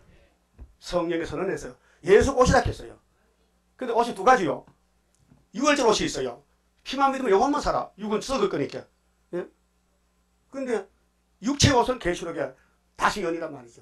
성령의 선언했어요. 예수 옷이라 했어요. 근데 옷이 두 가지요. 유월절 옷이 있어요. 피만 믿으면 영혼만 살아. 육은 썩을 거니까. 예? 근데 육체 옷은 계시록에 다시 연이란 말이죠.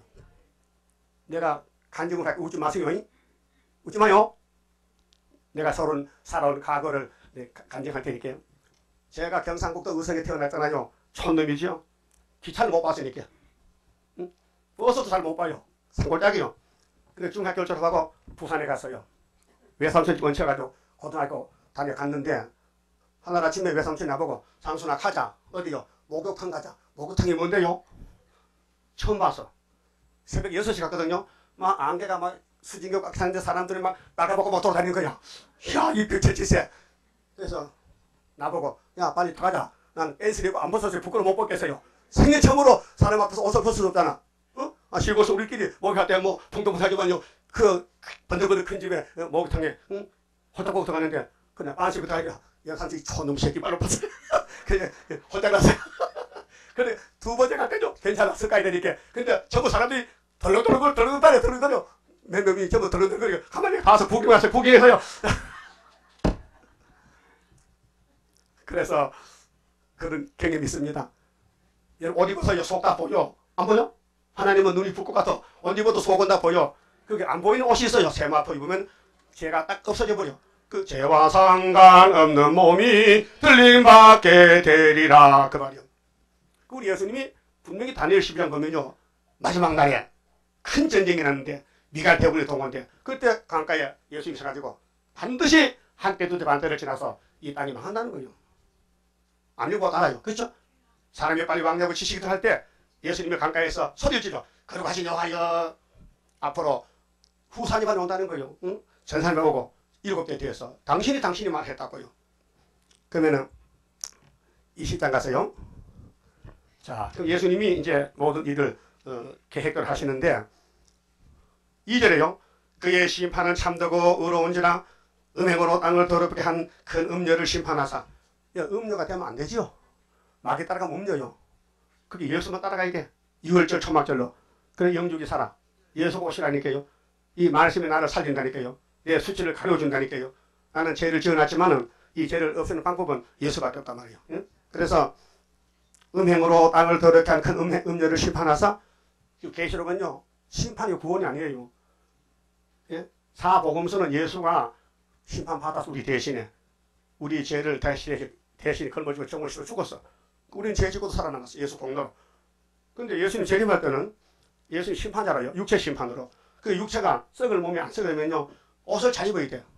내가 간증을 할게. 웃지 마세요. 웃지 마요. 내가 서론 살아온 과거를 간증할 테니까. 제가 경상북도 의성에 태어났잖아요. 촌놈이죠. 기차를 못 봤으니까. 응? 버스도 잘 못 봐요. 산골짜기요. 근데 중학교를 졸업하고 부산에 갔어요. 외삼촌 집 얹혀가지고 고등학교 다녀갔는데 하늘 아침에 외삼촌이 나보고 장순아 가자. 어디요? 목욕탕 가자. 목욕탕이 뭔데요? 처음 봤어. 새벽 여섯 시 갔거든요. 막 안개가 막 수진교 꽉 차는데 사람들이 막 나가보고 막 돌아다니는 거야. 이야 이 별채치세. 그래서 나보고 야 빨리 가자. 난 앤스리고 안 벗었어요. 부끄러워 못 벗겠어요. 생애 처음으로 사람 앞에서 옷을 벗을 수 없잖아. 어? 아 실고서 우리끼리 목욕할 때 뭐 풍덩풍하지만요. 그 번들번들 큰 집에 목욕탕에 응? 홀딱홀딱 가는데 그냥 안식부터 하니까 여산지 초놈 새끼 빨로 봤어요. 그냥 홀딱 났어요. 근데 두 번째 갈 때도 괜찮아. 습관이 되니까. 근데 전부 사람들이 덜렁덜렁 덜렁덜렁 덜렁덜렁 몇 명이 전부 덜렁덜렁 가만히 가서 구경하세요. 구경해서요. 그래서 그런 경험이 있습니다. 여러분 옷 입어서 속 다 보여? 안 보여? 하나님은 눈이 붓고 가서 옷 입어도 속은 다 보여. 그게 안 보이는 옷이 있어요. 세마포 입으면 죄가 딱 없어져 버려. 그 죄와 상관없는 몸이 들림받게 되리라 그 말이요. 우리 예수님이 분명히 다니엘 십이 장 보면요. 마지막 날에 큰 전쟁이 났는데 미갈 대군이 동원돼. 그때 강가에 예수님이 서가지고 반드시 한때 두대 반때를 지나서 이 땅이 망한다는 거예요. 압력보다 알아요. 그렇죠? 사람이 빨리 왕래하고 지식을 할 때 예수님이 강가에서 소리를 질러 거룩하신 여호와여 앞으로 후사님만 온다는 거예요. 응? 전사님이 오고 일곱 대 뒤에서 당신이 당신이 말했다고요. 그러면은 이십 장 가세요. 자, 그럼 예수님이 이제 모든 일을 어, 계획을 하시는데 이 절에요. 그의 심판은 참되고 의로운지라 음행으로 땅을 더럽게 한 큰 음녀를 심판하사. 야, 음녀가 되면 안 되지요. 마귀 따라가면 음녀요. 그게 예수만 따라가야 돼. 유월절 초막절로. 그래 영육이 살아. 예수 오시라니까요. 이 말씀이 나를 살린다니까요. 내 수치를 가려준다니까요. 나는 죄를 지어놨지만은 이 죄를 없애는 방법은 예수밖에 없단 말이에요. 응? 그래서 음행으로 땅을 더럽게 한 큰 음행, 음녀를 심판하사. 계시록은요 심판이 구원이 아니에요. 예? 사복음서는 예수가 심판받아서 우리 대신에 우리 죄를 대신에 대신에 걸머지고 정을 씌워 죽었어. 우리는 죄 지고도 살아남았어. 예수 공로로. 근데 예수님 재림할 때는 예수님 심판자라요. 육체 심판으로. 그 육체가 썩을 몸에 안 썩으면요 옷을 잘 입어야 돼요.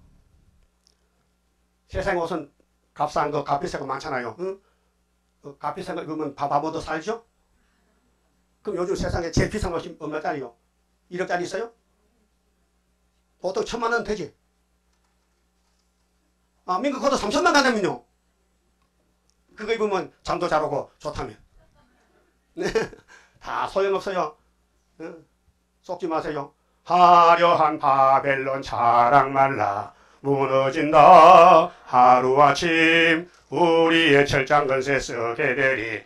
세상에 옷은 값싼 거, 값비싼 거 많잖아요. 응? 어, 값비싼 거 입으면 밥 안 먹어도 살죠? 그럼 요즘 세상에 제일 비싼 옷이 얼마짜리요? 일억짜리 있어요? 보통 천만 원 되지. 아, 민국 코도 삼천만 가냐면요. 그거 입으면 잠도 잘 오고 좋다며. 네. 다 소용없어요. 네. 속지 마세요. 화려한 바벨론 자랑 말라 무너진다. 하루아침 우리의 철장 건세 쓰게 되리.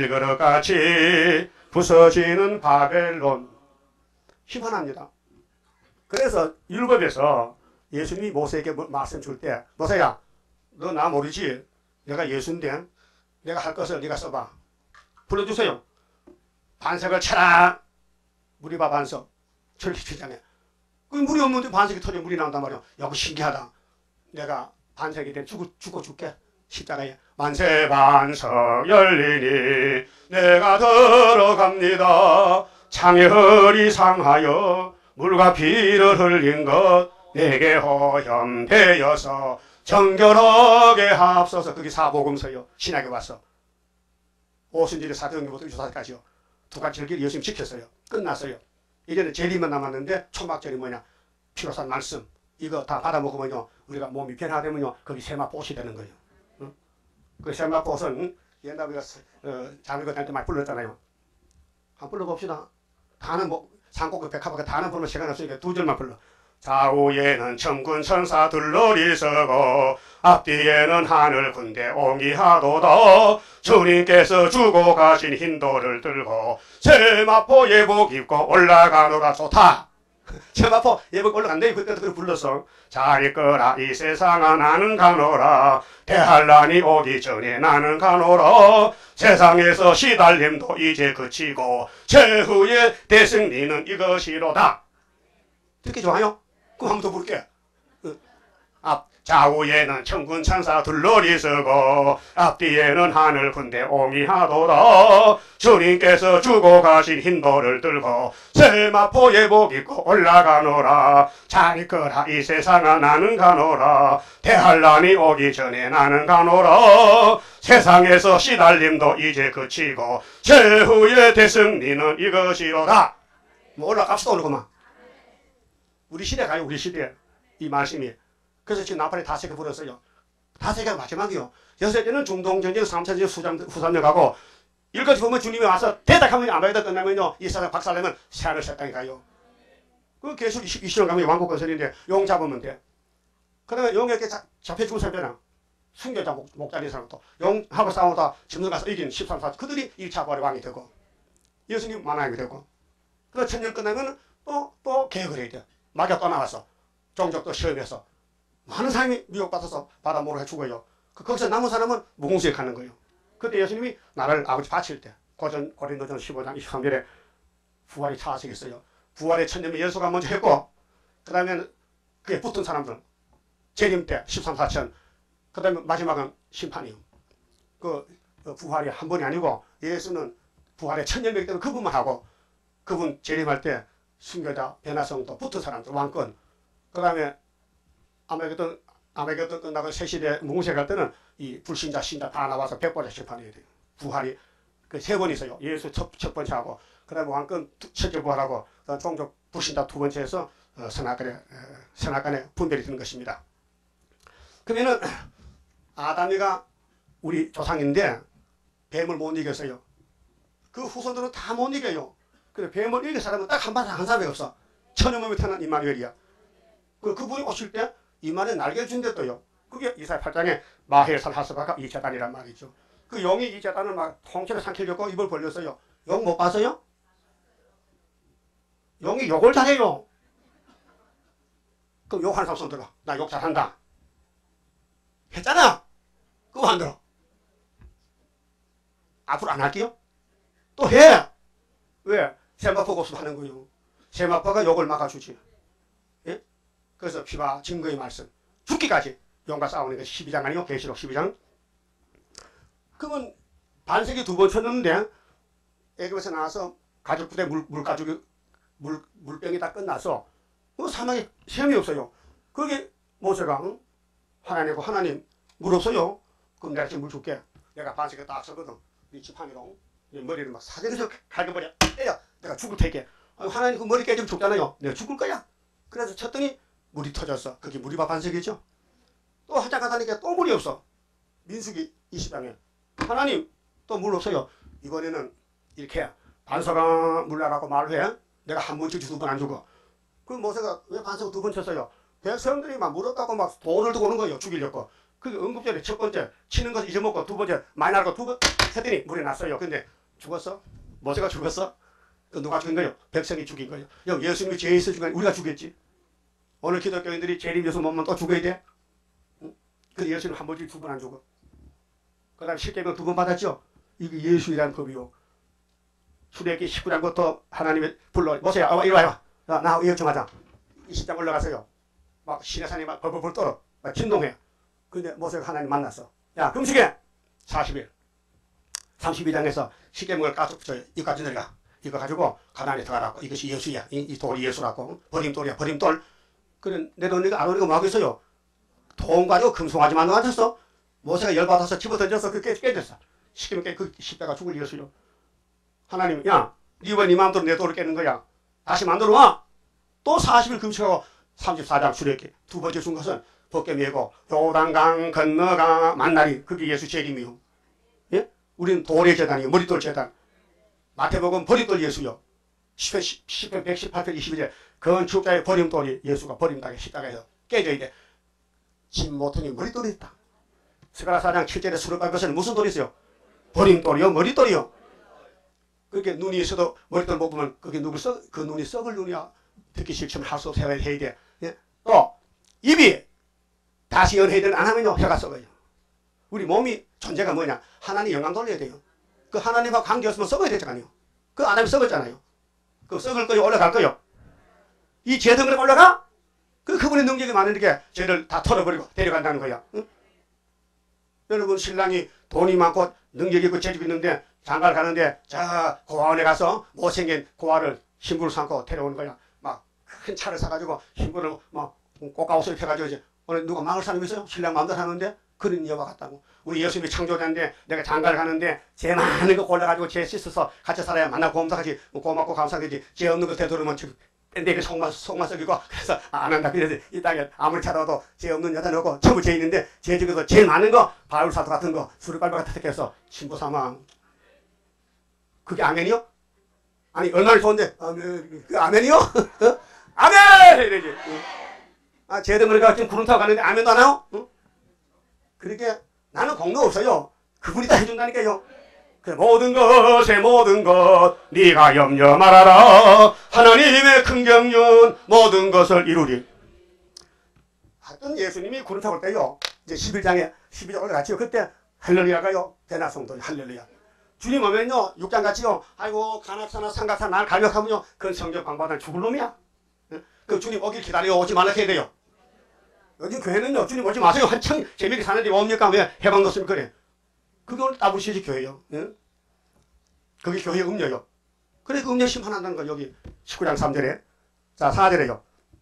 질그릇같이 부서지는 바벨론. 심판합니다. 그래서 율법에서 예수님이 모세에게 말씀 줄 때 모세야 너 나 모르지? 내가 예수인데 내가 할 것을 네가 써봐. 불러주세요. 반석을 쳐라. 물이 봐 반석. 철기치장에. 그 물이 없는데 반석이 터져 물이 나온단 말이야. 야, 그 신기하다. 내가 반석이 돼 죽어, 죽어 줄게. 십자가에. 만세 반석 열리니 내가 들어갑니다. 창혈이 상하여 물과 피를 흘린 것 내게 허염되어서 정결하게 합서서. 그게 사복음서요. 신약에 왔어. 오순절에 사도행전부터 유사까지요. 두 가지 절기를 열심히 지켰어요. 끝났어요. 이제는 재림만 남았는데 초막절이 뭐냐? 피로 산 말씀. 이거 다 받아먹으면요. 우리가 몸이 변화되면요. 거기 세마포옷이 되는 거예요. 응? 그 세마포옷은 응? 옛날 우리가 어, 자물고 다닐 때 많이 불렀잖아요. 한번 불러봅시다. 다는 뭐 산곡 백합가 다는 부르면 시간 없으니까 두 절만 불러. 좌우에는 천군 천사 들러리 서고 앞뒤에는 하늘 군대 옹이하도다. 주님께서 주고 가신 흰돌을 들고 세마포 예복 입고 올라가노라. 좋다. 세마포 예복 올라간대. 그때도 그걸 불렀어. 잘 있거라 이 세상아 나는 가노라. 대환란이 오기 전에 나는 가노라. 세상에서 시달림도 이제 그치고 최후의 대승리는 이것이로다. 듣기 좋아요? 그럼 한 번 더 부를게. 앞 좌우에는 천군 천사 둘러리 서고 앞뒤에는 하늘 군대 옹이하도다. 주님께서 주고 가신 흰돌을 들고 세마포 예복 입고 올라가노라. 잘 있거라 이 세상아 나는 가노라. 대환란이 오기 전에 나는 가노라. 세상에서 시달림도 이제 그치고 최후의 대승리는 이것이로다. 뭐 올라갑시다. 오르고만 우리 시대 가요. 우리 시대 이 말씀이. 그래서 지금 나팔에 다섯 개 불었어요. 다섯 개가 마지막이요. 여섯 개는 중동전쟁, 삼천전쟁, 후삼전 가고 일까지 보면 주님이 와서 대답하면 아마에다 끝나면요. 이 사람 박살내면 새하늘 새 땅에 가요. 그 계속 이십 년 가면 왕국 건설인데 용 잡으면 돼. 그 다음에 용에게 잡혀 죽은 사람이잖아. 순교자 목, 목자리 사람도 용하고 싸우다 짐승 가서 이긴 십삼 사 그들이 일 차 부활의 왕이 되고 예수님 만왕이 되고 그 천년 끝나면 또, 또 개혁을 해야 돼. 마귀가 또 나왔어. 종족도 시험해서 많은 사람이 미혹받아서 바다 모르게 죽어요. 그 거기서 남은 사람은 무공수에 가는 거예요. 그때 예수님이 나를 아버지 바칠 때 고전 고린도전 십오 장 이십삼 절에 부활이 차하시겠어요. 부활의 천년이 예수가 먼저 했고 그 다음에 그에 붙은 사람들 재림 때 십삼 사천 그 다음에 마지막은 심판이요. 그 부활이 한 번이 아니고 예수는 부활의 천년이기 때문에 그분만 하고 그분 재림할 때 순교자 변화성도 붙은 사람들 왕권 그 다음에 아메게돈 아메게돈 끝나고 새시대 무공세 갈 때는 이 불신자 신자 다 나와서 백보자 심판해야 돼요. 부활이 그 세 번 있어요. 예수 첫, 첫 번째 하고 그 다음에 왕권 첫째 부활하고 그다음 종족 불신자 두 번째 해서 어, 선악간에 어, 선악간에 분별이 되는 것입니다. 그러면은 아담이가 우리 조상인데 뱀을 못 이겼어요. 그 후손들은 다 못 이겨요. 그래 뱀을 이길 사람은 딱 한 번 한 사람이 없어. 천여 몸이 태어난 임마누엘이야. 그, 그분이 오실 때 이만에 날개를 준댔어요. 그게 이사야 팔 장에 마헬산 하스바가 이 재단이란 말이죠. 그 용이 이 재단을 막 통째로 삼키려고 입을 벌렸어요. 용 못 봤어요? 용이 욕을 잘해요. 그럼 욕하는 사람 손 들어. 나 욕 잘한다. 했잖아. 그거 안 들어. 앞으로 안 할게요? 또 해. 왜? 세마포가 없으면 하는 거예요. 세마포가 욕을 막아주지. 예? 그래서 피와 증거의 말씀. 죽기까지 용과 싸우는 게 십이 장 아니요? 계시록 십이 장. 그러면 반세기 두 번 쳤는데 애굽에서 나와서 가죽 부대 물, 물가죽이 물, 물병이 다 끝나서 뭐 사막에 셈이 없어요. 그게 모세가 응? 하나님 하나님 물 없어요. 그럼 내가 지금 물 줄게. 내가 반세기 딱 서거든. 네 지팡이로 머리를 막 사정해서 갈겨버려. 때려. 내가 죽을 테게. 하나님 그 머리 깨지면 죽잖아요. 내가 죽을 거야. 그래서 쳤더니 물이 터졌어. 그게 무리바 반석이죠. 또 한참 가다니까 또 물이 없어. 민수기 이십 장에 하나님 또 물 없어요. 이번에는 이렇게 반석아 물라라고 말을 해. 내가 한 번 치지 두 번 안 죽어. 그 모세가 왜 반석을 두 번 쳤어요? 백성들이 막 물 없다고 막 돌을 두고 오는 거예요. 죽이려고. 그 응급절에 첫 번째 치는 것을 잊어먹고 두 번째 많이 나고 두 번 했더니 물이 났어요. 근데 죽었어? 모세가 죽었어? 그 누가 죽인 거예요? 백성이 죽인 거예요. 형 예수님이 죄 있어 죽인 우리가 죽였지. 오늘 기독교인들이 재림 예수 몸만 또 죽어야 돼? 응? 근데 예수님 한 번 죽이 두 번 안 죽어. 그 다음에 십계명 두 번 받았죠? 이게 예수이라는 법이요. 출애굽기 십구 장부터 하나님이 불러 모세야 어, 이리 와요. 나, 나 이것 좀 하자. 이십 장 올라가서요. 막 시내산이 막 벌벌벌 떨어. 막 진동해. 근데 모세가 하나님 만났어. 야 금식해. 사십 일. 삼십이 장에서 십계명을 까서 붙여요. 이거 가지고 내려가. 이거 가지고 가나안에 들어가라고. 이것이 예수야. 이, 이 돌이 예수라고. 버림돌이야. 버림돌. 그래 내려오니까 안 오니까 뭐 하겠어요. 돈 가지고 금송아지만 앉았어. 모세가 열받아서 집어 던져서 그 깨, 깨졌어. 시키면 깨, 그 십자가 죽을 예수요. 하나님, 야, 니왜 네 마음대로 내 돌을 깨는 거야? 다시 만들어 와. 또 사십 일 금식하고 삼십사 장 출애굽기 두 번째 준 것은 벗게 메고 요단강 건너가 만나리. 그게 예수 재림이요. 예? 우리는 돌의 재단이요. 머릿돌 재단. 마태복음 버림돌 예수요. 십 편 백십팔 편 이십이 절 건축자의 버림돌이 예수가 버림당해 십자가에서 깨져야 돼. 진 모퉁이 머릿돌이 있다. 스가랴 사 장 칠 절에 수르바벨 것은 무슨 돌이 있어요? 버림돌이요. 머릿돌이요. 그렇게 눈이 있어도 머릿돌 못 보면 그게 누구 썩, 그 눈이 썩을 눈이야. 듣기 싫지만 할 수 없어 해야 돼. 예? 또 입이 다시 연회를 안 하면요 혀가 썩어요. 우리 몸이 존재가 뭐냐? 하나님 영광 돌려야 돼요. 그 하나님하고 관계없으면 썩어야 되잖아요. 그 안 하면 썩었잖아요. 그 썩을 거요 올라갈 거요. 이 죄덩어리가 올라가? 그 그분의 능력이 많으니까 죄를 다 털어버리고 데려간다는 거야. 응? 여러분 신랑이 돈이 많고 능력이 있고 재주가 있는데 장가를 가는데 저 고아원에 가서 못생긴 고아를 신부를 삼고 데려오는 거야. 막 큰 차를 사가지고 신부를 막 꽃가옷을 펴가지고 이제 오늘 누가 막을 사람이 있어요? 신랑 마음대로 하는데 그런 여와 같다고. 우리 예수님이 창조자인데 내가 장가를 가는데 죄 많은 거 골라가지고 죄 씻어서 같이 살아야 만나고 고맙다같이 고맙고 감사하지. 죄 없는 거 되도록은 내 속만, 속만 썩이고 그래서 안 한다. 그래서 이 땅에 아무리 찾아도 죄 없는 여자는 없고 전부 죄 있는데 죄 중에서 제일 많은 거 바울사도 같은 거 수르발바 같은 거 해서 신부 삼아. 그게 아멘이요? 아니 얼마나 좋은데 아멘. 그 아멘이요? 아멘! 이러지. 아 죄덩어리가 지금 구름 타고 가는데 아멘도 안 하요? 응? 그러니까 나는 공로 없어요. 그분이 다 해준다니까요. 그 모든 것의 모든 것 네가 염려 말아라. 하나님의 큰 경륜 모든 것을 이루리. 하여튼 예수님이 구름 타고 올 때요. 이제 십일 장에 십이 장 올라갔지요. 그때 할렐루야가요. 대낮성도 할렐루야. 주님 오면요. 육 장 같이요. 아이고 간악사나 삼각사 날 갈격하면요. 그건 성경 방법은 죽을 놈이야. 그 주님 오길 기다려 오지 말라 해야 돼요. 여기 교회는요. 주님 오지 마세요. 한참 재밌게 사는데 뭡니까? 왜 해방 넣었으면 그래. 그게 오늘 따부시지 교회요. 응? 그게 교회 음료요. 그래 그 음료 심판한다는 거 여기 십구 장 삼 절에. 자 사 절에요.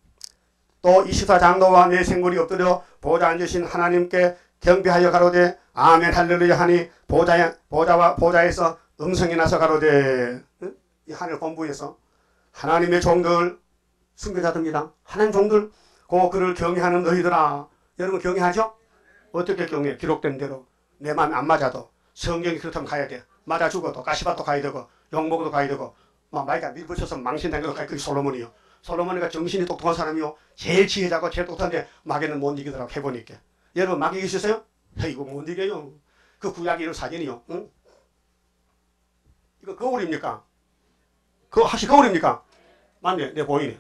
또 이십사 장로와 내 생물이 엎드려 보좌 앉으신 하나님께 경배하여 가로되 아멘 할렐루야 하니 보좌에, 보좌와 보좌에서 음성이 나서 가로되. 응? 이 하늘 본부에서 하나님의 종들 순교자들입니다. 하나님 종들 고 그를 경외하는 너희들아. 여러분 경외하죠? 어떻게 경외? 기록된 대로. 내 마음에 안 맞아도 성경이 그렇다면 가야 돼. 맞아 죽어도 가시밭도 가야 되고 욕먹어도 가야 되고 막 마이가 밀붙여서 망신된 것도 가야 돼. 그게 솔로몬이요. 솔로몬이가 정신이 똑똑한 사람이요. 제일 지혜자고 제일 똑똑한데 마귀는 못 이기더라고 해보니까. 여러분 마귀 이기셨어요? 이거 못 이겨요. 그 구약이 이런 사진이요. 응? 이거 거울입니까? 그거 혹시 거울입니까? 맞네. 내 보이네.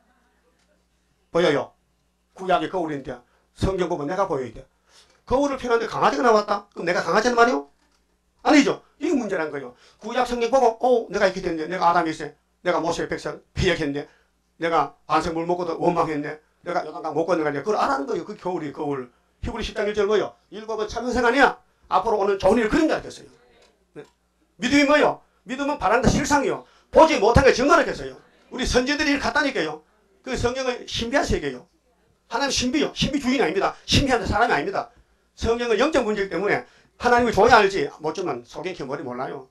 보여요. 구약이 거울인데 성경 보면 내가 보여야 돼. 거울을 펴는데 강아지가 나왔다? 그럼 내가 강아지는 말이요? 아니죠. 이게 문제란 거예요. 구약 성경 보고 어 내가 이렇게 됐네. 내가 아담이세. 내가 모세의 백성 피역했네. 내가 반석물 먹고도 원망했네. 내가 요단강 못 건너갔네. 그걸 알아는 거예요. 그 겨울이 거울. 히브리 십 장 일 절 뭐요? 일곱은 참은생 아니야. 앞으로 오는 좋은 일을 그림자 됐어요. 네. 믿음이 뭐요? 믿음은 바란다 실상이요. 보지 못한 걸 증거를 했어요. 우리 선지들이 이렇게 갔다니까요. 그 성경은 신비한 세계요. 하나님 신비요. 신비 주인이 아닙니다. 신비한 사람이 아닙니다. 성경은 영적 문제이기 때문에 하나님을 줘야 알지 못 주면 속에 이렇게 머리 몰라요.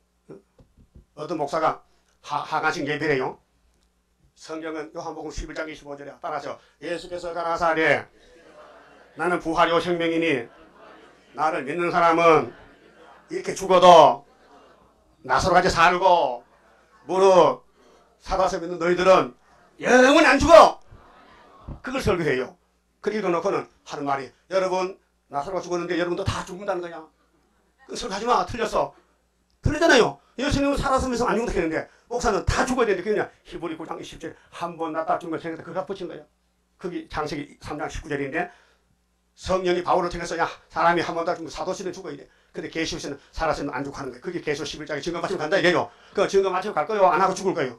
어떤 목사가 하, 하간식 예배래요. 성경은 요한복음 십일 장 이십오 절에 따라서 예수께서 가라사대 나는 부활이요 생명이니 나를 믿는 사람은 이렇게 죽어도 나사로같이 살고 무릇 살아서 믿는 너희들은 영원히 안 죽어. 그걸 설교해요. 그걸 읽어놓고는 하는 말이 여러분 나사로가 죽었는데 여러분도 다 죽는다는 거냐. 그 설교하지 마. 틀렸어. 틀리잖아요. 예수님은 살아서면서 안 죽는다 했는데 목사는 다 죽어야 되는데 그냥 히브리 구 장 이십 절 한 번 낳다 죽는 걸 생각해 그가 붙인 거야. 그게 창세기 삼 장 십구 절인데 성령이 바울을 통해서 야 사람이 한 번 다 죽으면 사도신은 죽어야 돼. 근데 계시록에서는 살아서는 안 죽고 하는 거예요. 그게 계시록 십일 장에 증거 마치고 간다 이래요. 그 증거 마치고 갈 거요? 안 하고 죽을 거예요?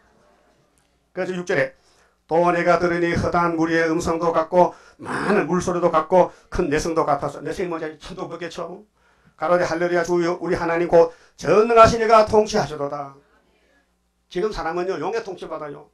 그래서 육 절에 또 내가 들으니 허다한 무리의 음성도 같고 많은 물소리도 같고 큰 내성도 같아서 내성이 뭐지? 천도 보겠죠. 가로되 할렐루야 주여 우리 하나님 곧 전능하신 이가 통치하시도다. 지금 사람은요 용의 통치받아요.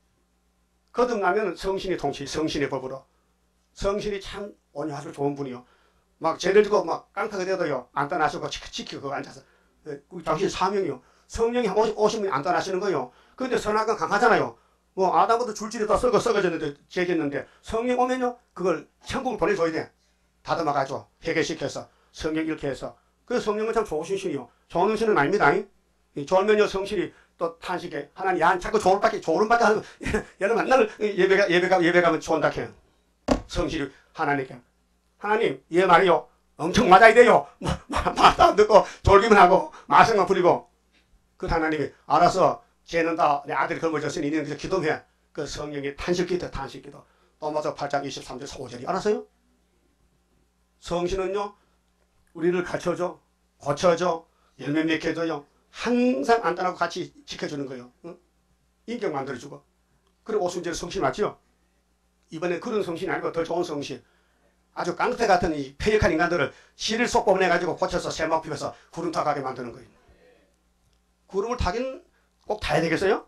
거듭나면 성신이 통치, 성신의 법으로. 성신이 참 온유하시고 좋은 분이요. 막 죄를 지고 막 깡패가 되어도요 안 떠나시고 지키고 그거 앉아서 당신 사명이요. 성령이 오신 분이 안 떠나시는 거예요. 그런데 선악은 강하잖아요. 뭐 아담부터 줄줄이 다 썩어 썩어졌는데 죄졌는데 성령 오면요 그걸 천국을 보내줘야 돼. 다듬어가지고 회개시켜서 성령 읽게 해서. 그래서 성령은 참 좋으신 신이요. 좋은 신은 아닙니다. 좋으면요 성실이 또 탄식해. 하나님 야 자꾸 조울밖에 조울밖에 하는 여러분 나를 예배가 예배가 예배가면 좋은다 해요. 성실이 하나님께 하나님 얘 말이요 엄청 맞아야 돼요. 말도 안 듣고 졸기만 하고 말썽만 부리고 그 하나님이 알아서 쟤는 다 내 아들이 걸머졌으니 이는 그래서 기도해. 그 성령이 탄식기도 탄식기도 또마저 팔 장 이십삼 절 오 절이 알았어요? 성신은요 우리를 갖춰줘 고쳐줘 열매 맺게 해줘요. 항상 안 떠나고 같이 지켜주는 거예요. 응? 인격 만들어주고. 그리고 오순절 성신 맞죠? 이번에 그런 성신이 아니고 더 좋은 성신. 아주 깡패 같은 이 폐역한 인간들을 실을 쏙 뽑아내가지고 고쳐서 세막 피워서 구름 타가게 만드는 거예요. 구름을 타긴 꼭 타야 되겠어요?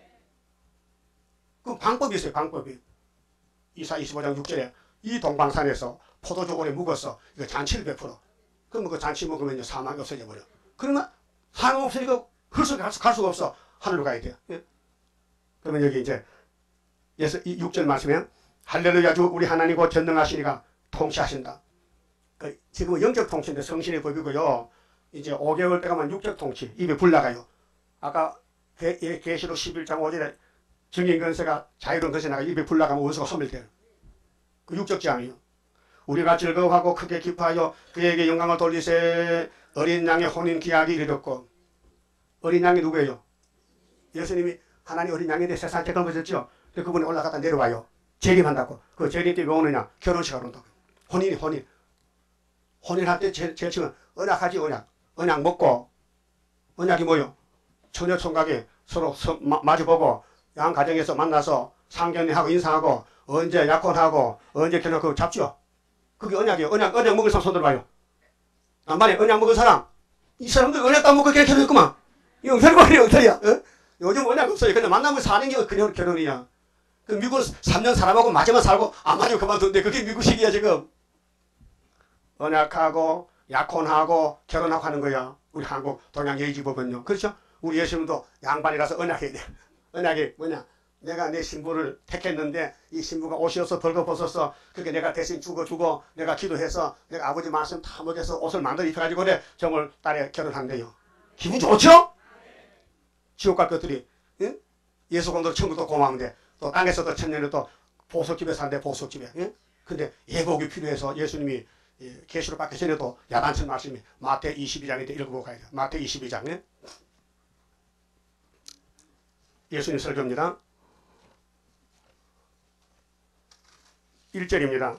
그 방법이 있어요. 방법이. 이사 이십오 장 육 절에 이 동방산에서 포도주 오래 묵었어. 이거 잔치를 베풀어. 그러면 그 잔치 먹으면 사망이 없어져 버려. 그러면 사망 없으니까 흘러 갈 수가 없어. 하늘로 가야 돼요. 예? 그러면 여기 이제 육 절 말씀에 할렐루야 주 우리 하나님 곧 전능하시니가 통치하신다. 그 지금은 영적 통치인데 성신의 법이고요. 이제 오 개월 때 가면 육적 통치. 입에 불 나가요. 아까 계시록 십일 장 오 절에 증인 권세가 자유로운 권세 나가 입에 불 나가면 원수가 소멸돼요. 그 육적 재앙이요. 우리가 즐거워하고 크게 기뻐하여 그에게 영광을 돌리세. 어린 양의 혼인 기약이 이르렀고. 어린 양이 누구예요? 예수님이 하나님 어린 양인데 세상에 걸머졌죠. 그분이 올라갔다 내려와요. 재림한다고. 그 재림 때 왜 오느냐? 결혼식하러 온다고. 혼인이 혼인. 혼인할 때 제일, 제일 처음 언약하지 언약. 언약 먹고 언약이 뭐요? 처녀 총각이 서로 서, 마, 마주보고 양 가정에서 만나서 상견례하고 인사하고 언제 약혼하고 언제 결혼하고 잡죠. 그게 언약이에요. 언약, 언약 먹을 사람 손들어 봐요. 만에 언약 먹은 사람. 이 사람들 언약도 안 먹고 그냥 결혼했구만. 이거 별거리야, 어떡이야. 어? 요즘 언약 없어요. 그냥 만나면 사는 게 그냥 결혼이야. 그 미국은 삼 년 살아보고 마지막 살고 안 맞으면 그만두는데 그게 미국식이야 지금. 언약하고 약혼하고 결혼하고 하는 거야. 우리 한국 동양 예의지법은요. 그렇죠? 우리 예수님도 양반이라서 언약해야 돼. 언약이 뭐냐? 내가 내 신부를 택했는데 이 신부가 옷이어서 벌거벗었어. 그렇게 내가 대신 죽어주고 내가 기도해서 내가 아버지 말씀 다 먹여서 옷을 만들어 입혀가지고 그래 정을 딸에 결혼한대요. 기분 좋죠? 지옥 갈 것들이. 응? 예수 공도 천국도 고마운데 또 땅에서도 천년에 또 보석집에 산대 보석집에. 예? 근데 예복이 필요해서 예수님이 예, 계시록 받기 전에도 야단친 말씀이 마태 이십이 장인데 읽어보고 가야 돼요. 마태 이십이 장. 예? 예수님 설교입니다. 일 절입니다.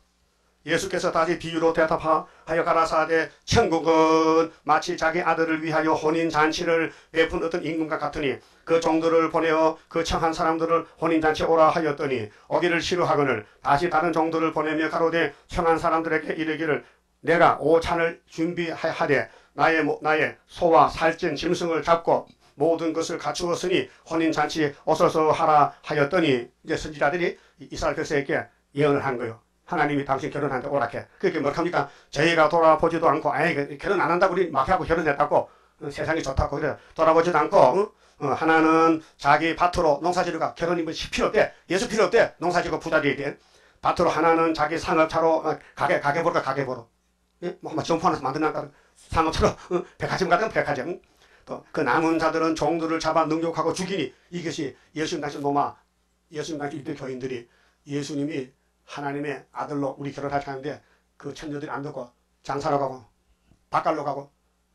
예수께서 다시 비유로 대답하여 가라사대 천국은 마치 자기 아들을 위하여 혼인잔치를 베푼 어떤 임금과 같으니 그 종들을 보내어 그 청한 사람들을 혼인잔치에 오라 하였더니 오기를 싫어하거늘 다시 다른 종들을 보내며 가로되 청한 사람들에게 이르기를 내가 오찬을 준비하되 나의, 나의 소와 살찐 짐승을 잡고 모든 것을 갖추었으니 혼인잔치에 오소서 하라 하였더니 이제 선지자들이 이스라엘 백성에게 예언을 한 거예요. 하나님이 당신 결혼한테 오락해. 그게 뭐 합니까? 저희가 돌아보지도 않고 아이 결혼 안 한다고 우리 막 하고 결혼했다고 어, 세상이 좋다고 그래. 돌아보지도 않고 어? 어, 하나는 자기 밭으로 농사지르가 결혼이 뭐 필요 없대. 예수 필요 없대. 농사지고 부자리에 돼. 밭으로 하나는 자기 상업차로 어, 가게 가게 보러 가게 보러. 예? 뭐 한번 점포 하나서 만드나까 상업차로 어, 백화점 같은 백화점. 또 그 남은 자들은 종들을 잡아 능욕하고 죽이니 이것이 예수님 당시 로마 예수님 당시 유대 교인들이 예수님이 하나님의 아들로 우리 결혼하자 하는데 그 천녀들이 안 듣고 장사로 가고 밭갈로 가고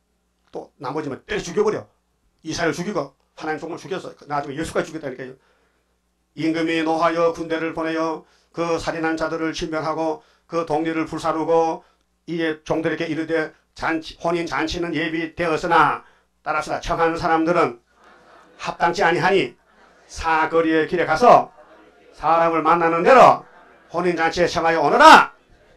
또 나머지면 때려 죽여버려. 이사를 죽이고 하나님 종을 죽여서 나중에 예수까지 죽였다니까요. 임금이 노하여 군대를 보내어 그 살인한 자들을 진멸하고 그 동리를 불사르고 이에 종들에게 이르되 잔치, 혼인 잔치는 예비되었으나 따라서 청한 사람들은 합당치 아니하니 사거리의 길에 가서 사람을 만나는 대로 혼인잔치에 청하여 오너라.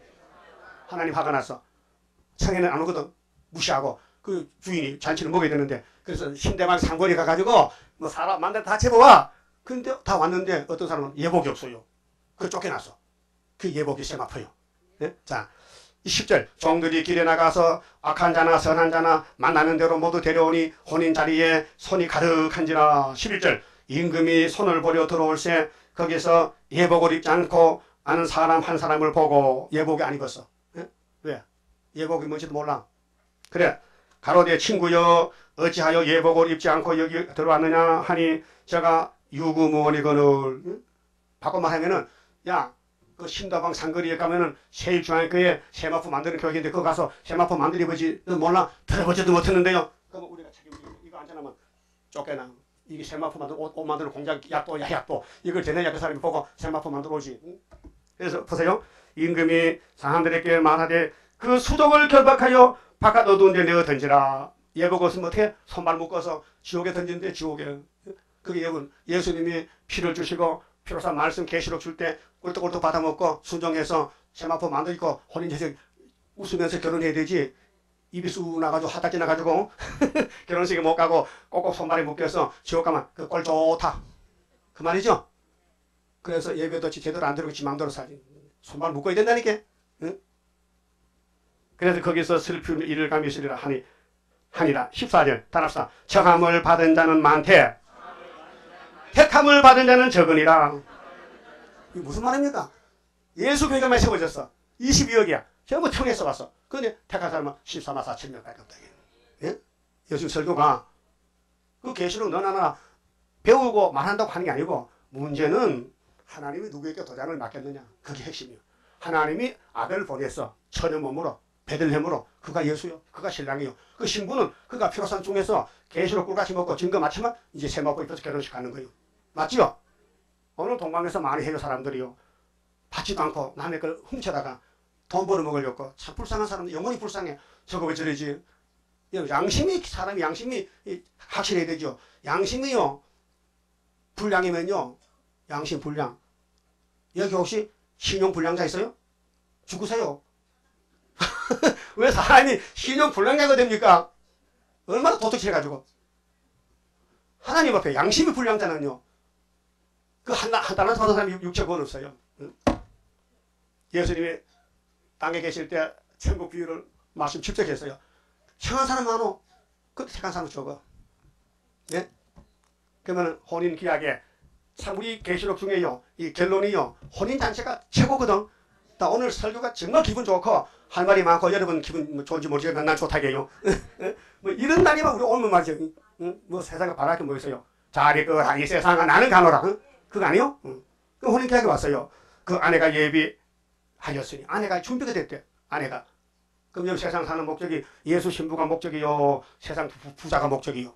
하나님 화가 났어. 청에는 안 오거든. 무시하고 그 주인이 잔치를 먹여야 되는데 그래서 신대방 상거리 가가지고 뭐 사람 만나 다 채워와. 근데 다 왔는데 어떤 사람은 예복이 없어요. 그 쫓겨났어. 그 예복이 세마포요. 네? 자, 십 절 종들이 길에 나가서 악한 자나 선한 자나 만나는 대로 모두 데려오니 혼인 자리에 손이 가득한지라. 십일 절 임금이 손을 버려 들어올새 거기서 예복을 입지 않고 아는 사람 한 사람을 보고 예복이 안 입었어. 예? 왜? 예복이 뭔지도 몰라. 그래. 가로되 친구여 어찌하여 예복을 입지 않고 여기 들어왔느냐 하니 제가 유구무원이거늘. 예? 바꿔 말하면은 야 그 신다방 상거리에 가면은 세일중앙교회 세마포 만드는 교회인데 그거 가서 세마포 만들어보지 너 몰라? 들어보지도 못했는데요. 그럼 우리가 책임 이거 앉아나면 쫓겨나. 이게 세마포 만들 옷, 옷 만드는 공장 약도 야 약도 이걸 되느냐 그 사람이 보고 세마포 만들어 오지. 그래서 보세요. 임금이 사람들에게 말하되 그 수족을 결박하여 바깥 어두운 데 내어 던지라. 예복 없으면 어떻게 손발 묶어서 지옥에 던진대. 지옥에. 그게 여러분 예수님이 피를 주시고 피로사 말씀 계시록 줄 때 꿀떡꿀떡 받아먹고 순종해서 세마포 만들고 혼인제식 웃으면서 결혼해야 되지. 입이 쑥 나가지고 하다지 나가지고 결혼식에 못 가고 꼭꼭 손발에 묶여서 지옥 가면 그 꼴 좋다. 그 말이죠. 그래서 예배도 제대로 안 들고 지 맘대로 살지. 손발 묶어야 된다니까. 응? 그래서 거기서 슬픔 이를 감히시리라 하니, 하니라. 십사 절 따라서 청함을 받은 자는 많되 택함을 받은 자는 적으니라. 이게 무슨 말입니까? 예수 교회가 세워졌어. 이십이억이야. 전부 청에서 왔어. 그런데 택한 사람은 십사만 사천 명밖에 없다. 예? 예수 설교가 그 계시록 너나 나나 배우고 말한다고 하는 게 아니고 문제는 하나님이 누구에게 도장을 맡겼느냐. 그게 핵심이에요. 하나님이 아벨을 보냈어. 천의 몸으로 베들레헴으로. 그가 예수요. 그가 신랑이요. 그 신부는 그가 피로산 중에서 계시록 꿀같이 먹고 증거 맞추면 이제 세마포 입혀서 결혼식 가는 거예요. 맞지요? 오늘 동방에서 많이 해요 사람들이요. 받지도 않고 남의 걸 훔쳐다가 돈 벌어먹으려고. 참 불쌍한 사람들 영혼이 불쌍해. 저거 왜 저러지? 양심이 사람이 양심이 확실해야 되죠. 양심이요. 불량이면요. 양심 불량. 여기 혹시 신용 불량자 있어요? 죽으세요. 왜 사람이 신용 불량자가 됩니까? 얼마나 도둑질해가지고. 하나님 앞에 양심이 불량자는요. 그 한 한 달만 사는 사람이 육천권 없어요. 응? 예수님이 땅에 계실 때 천국 비유를 말씀 집적했어요. 청한 사람 많어. 그때 택한 사람 적어. 예? 그러면 혼인 기약에 참 우리 계시록 중에요. 이 결론이요. 혼인 잔치가 최고거든. 나 오늘 설교가 정말 기분 좋고 할 말이 많고 여러분 기분 좋은지 모르겠지만 난 좋다게요. 뭐 이런 날이면 우리 오면 말이죠. 응? 뭐 세상에 바랄 게 뭐 있어요. 자리 끄라 이 세상아 나는 가노라. 그, 그거 아니요? 응. 그 혼인ke약에 왔어요. 그 아내가 예비하였으니 아내가 준비가 됐대. 아내가. 그럼 여기 세상 사는 목적이 예수 신부가 목적이요, 세상 부자가 목적이요.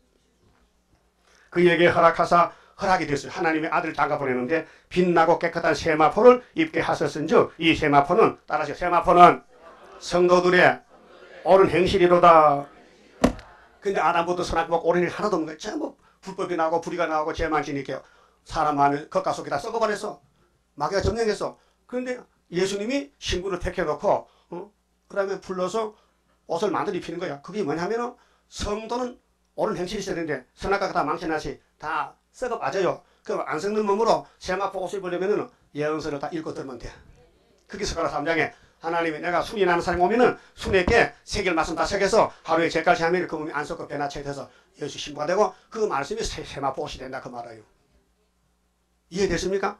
그에게 허락하사 허락이 됐어요. 하나님의 아들을 장가 보내는데 빛나고 깨끗한 세마포를 입게 하셨은즉 이 세마포는 따라하세요. 세마포는 성도들의 옳은 행실이로다. 근데 아담부터 선악과 옳은 일 하나도 없는 거예요. 전부 불법이 나오고 불의가 나오고 죄만 지니까 사람 마음을 겉과 속이 다 썩어버렸어. 마귀가 점령했어. 그런데 예수님이 신부를 택해놓고 어? 그 다음에 불러서 옷을 만들어 입히는 거야. 그게 뭐냐면은 성도는 옳은 행실이 있어야 되는데 선악과가 다 망신하시 다 썩어 빠져요. 그럼 안 썩는 몸으로 세마포 옷을 입으려면은 예언서를 다 읽고 들면 돼. 그게 스가랴 삼 장에 하나님이 내가 순이 나는 사람이 오면은 순에게 세겔 말씀 다 새겨서 하루에 제까지 하면 그 몸이 안 썩고 변화체 돼서 예수 신부가 되고 그 말씀이 세, 세마포 옷이 된다 그 말이에요. 이해됐습니까?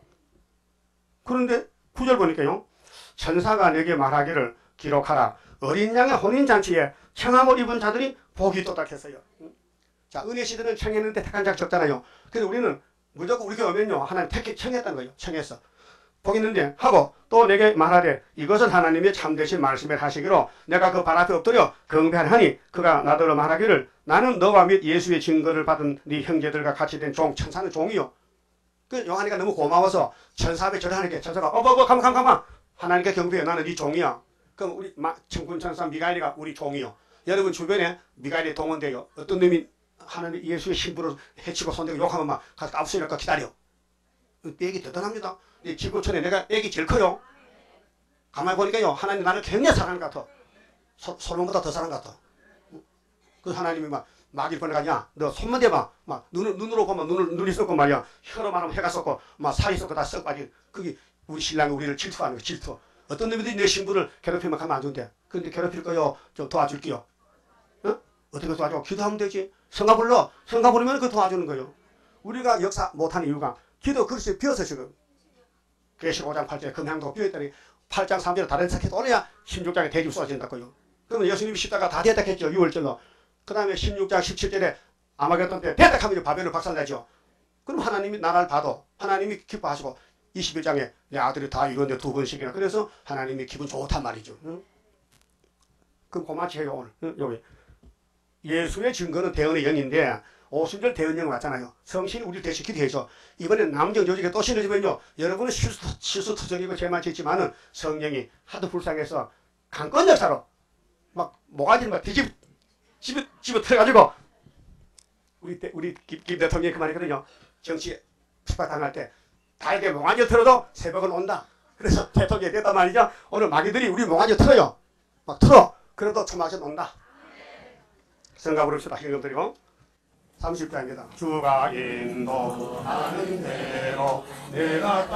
그런데 구절 보니까요. 천사가 내게 말하기를 기록하라. 어린 양의 혼인잔치에 청함을 입은 자들이 복이 또닥했어요. 자, 은혜 시대는 청했는데 택한 자가 적잖아요. 그래서 우리는 무조건 우리 교회 오면요. 하나님 택해 청했다는 거예요. 청했어. 복 있는데 하고 또 내게 말하되 이것은 하나님의 참되신 말씀을 하시기로 내가 그 발 앞에 엎드려 경배하니 그가 나더러 말하기를 나는 너와 및 예수의 증거를 받은 네 형제들과 같이 된 종, 천사는 종이요. 그 요한이가 너무 고마워서 천사 앞에 절하니까 천사가 어버버 가만 가만 가만 하나님께 경배해. 나는 네 종이야. 그럼 우리 천군 천사 미가엘이가 우리 종이요. 여러분 주변에 미가엘이 동원돼요. 어떤 놈이 하나님 예수의 신부를 해치고 손대고 욕하면 막 가서 까부수니까 기다려. 애기 대단합니다. 이 지구촌에 내가 애기 제일 커요. 가만히 보니까요. 하나님 나를 굉장히 사랑하는 것 같아. 소, 솔몬보다 더 사랑하는 것 같아. 그 하나님이 막 마귀를 보내가냐. 너 손만 대봐. 막 눈, 눈으로 보면 눈을, 눈이 썩고 말이야. 혀로 말하면 혀가 썩고 막 살이 썩고 다 썩 빠지. 그게 우리 신랑이 우리를 질투하는 거야. 질투. 어떤 놈이들이 내 신부를 괴롭히면 가면 안 좋은데. 그런데 괴롭힐 거요. 좀 도와줄게요. 어? 어떻게 도와줘? 기도하면 되지. 성가 불러. 성가 부르면 그 도와주는 거예요. 우리가 역사 못하는 이유가 기도 그릇이 비어서 지금. 계시록 오 장 팔 절에 금향도 비어있다니 팔 장 삼 절에 다른 사케도 오래야 십육 장에 대집 쏟아진다고요. 그러면 예수님이 십자가 다 됐다 했죠. 유월절로. 그 다음에 십육 장 십칠 절에 아마겟돈 때 됐다 하면 바벨을 박살내죠. 그럼 하나님이 나라를 봐도 하나님이 기뻐하시고 이십일 장에 내 아들이 다 이런데 두 번씩이나 그래서 하나님이 기분 좋단 말이죠. 응? 그럼 고마치 해요 오늘. 응? 여기 예수의 증거는 대언의 영인데 오순 절 대언령 왔잖아요. 성신이 우리를 대신 기도해서 이번에 남정 조직에 또 신어지면요. 여러분은 실수, 실수 투정이고 죄만 짓지만은 성령이 하도 불쌍해서 강권 역사로 막 모가지를 막 뒤집 집어 집어 틀어가지고 우리 대, 우리 김, 김 대통령이 그 말이거든요. 정치 투파당할 때 달게 몽환이 틀어도 새벽은 온다. 그래서 대통령이 됐단 말이죠. 오늘 마귀들이 우리 몽환이 틀어요. 막 틀어. 그래도 초막에 온다. 성가 부릅시다. 현금 드리고 삼십 장입니다. 주가 인도하는 대로 내가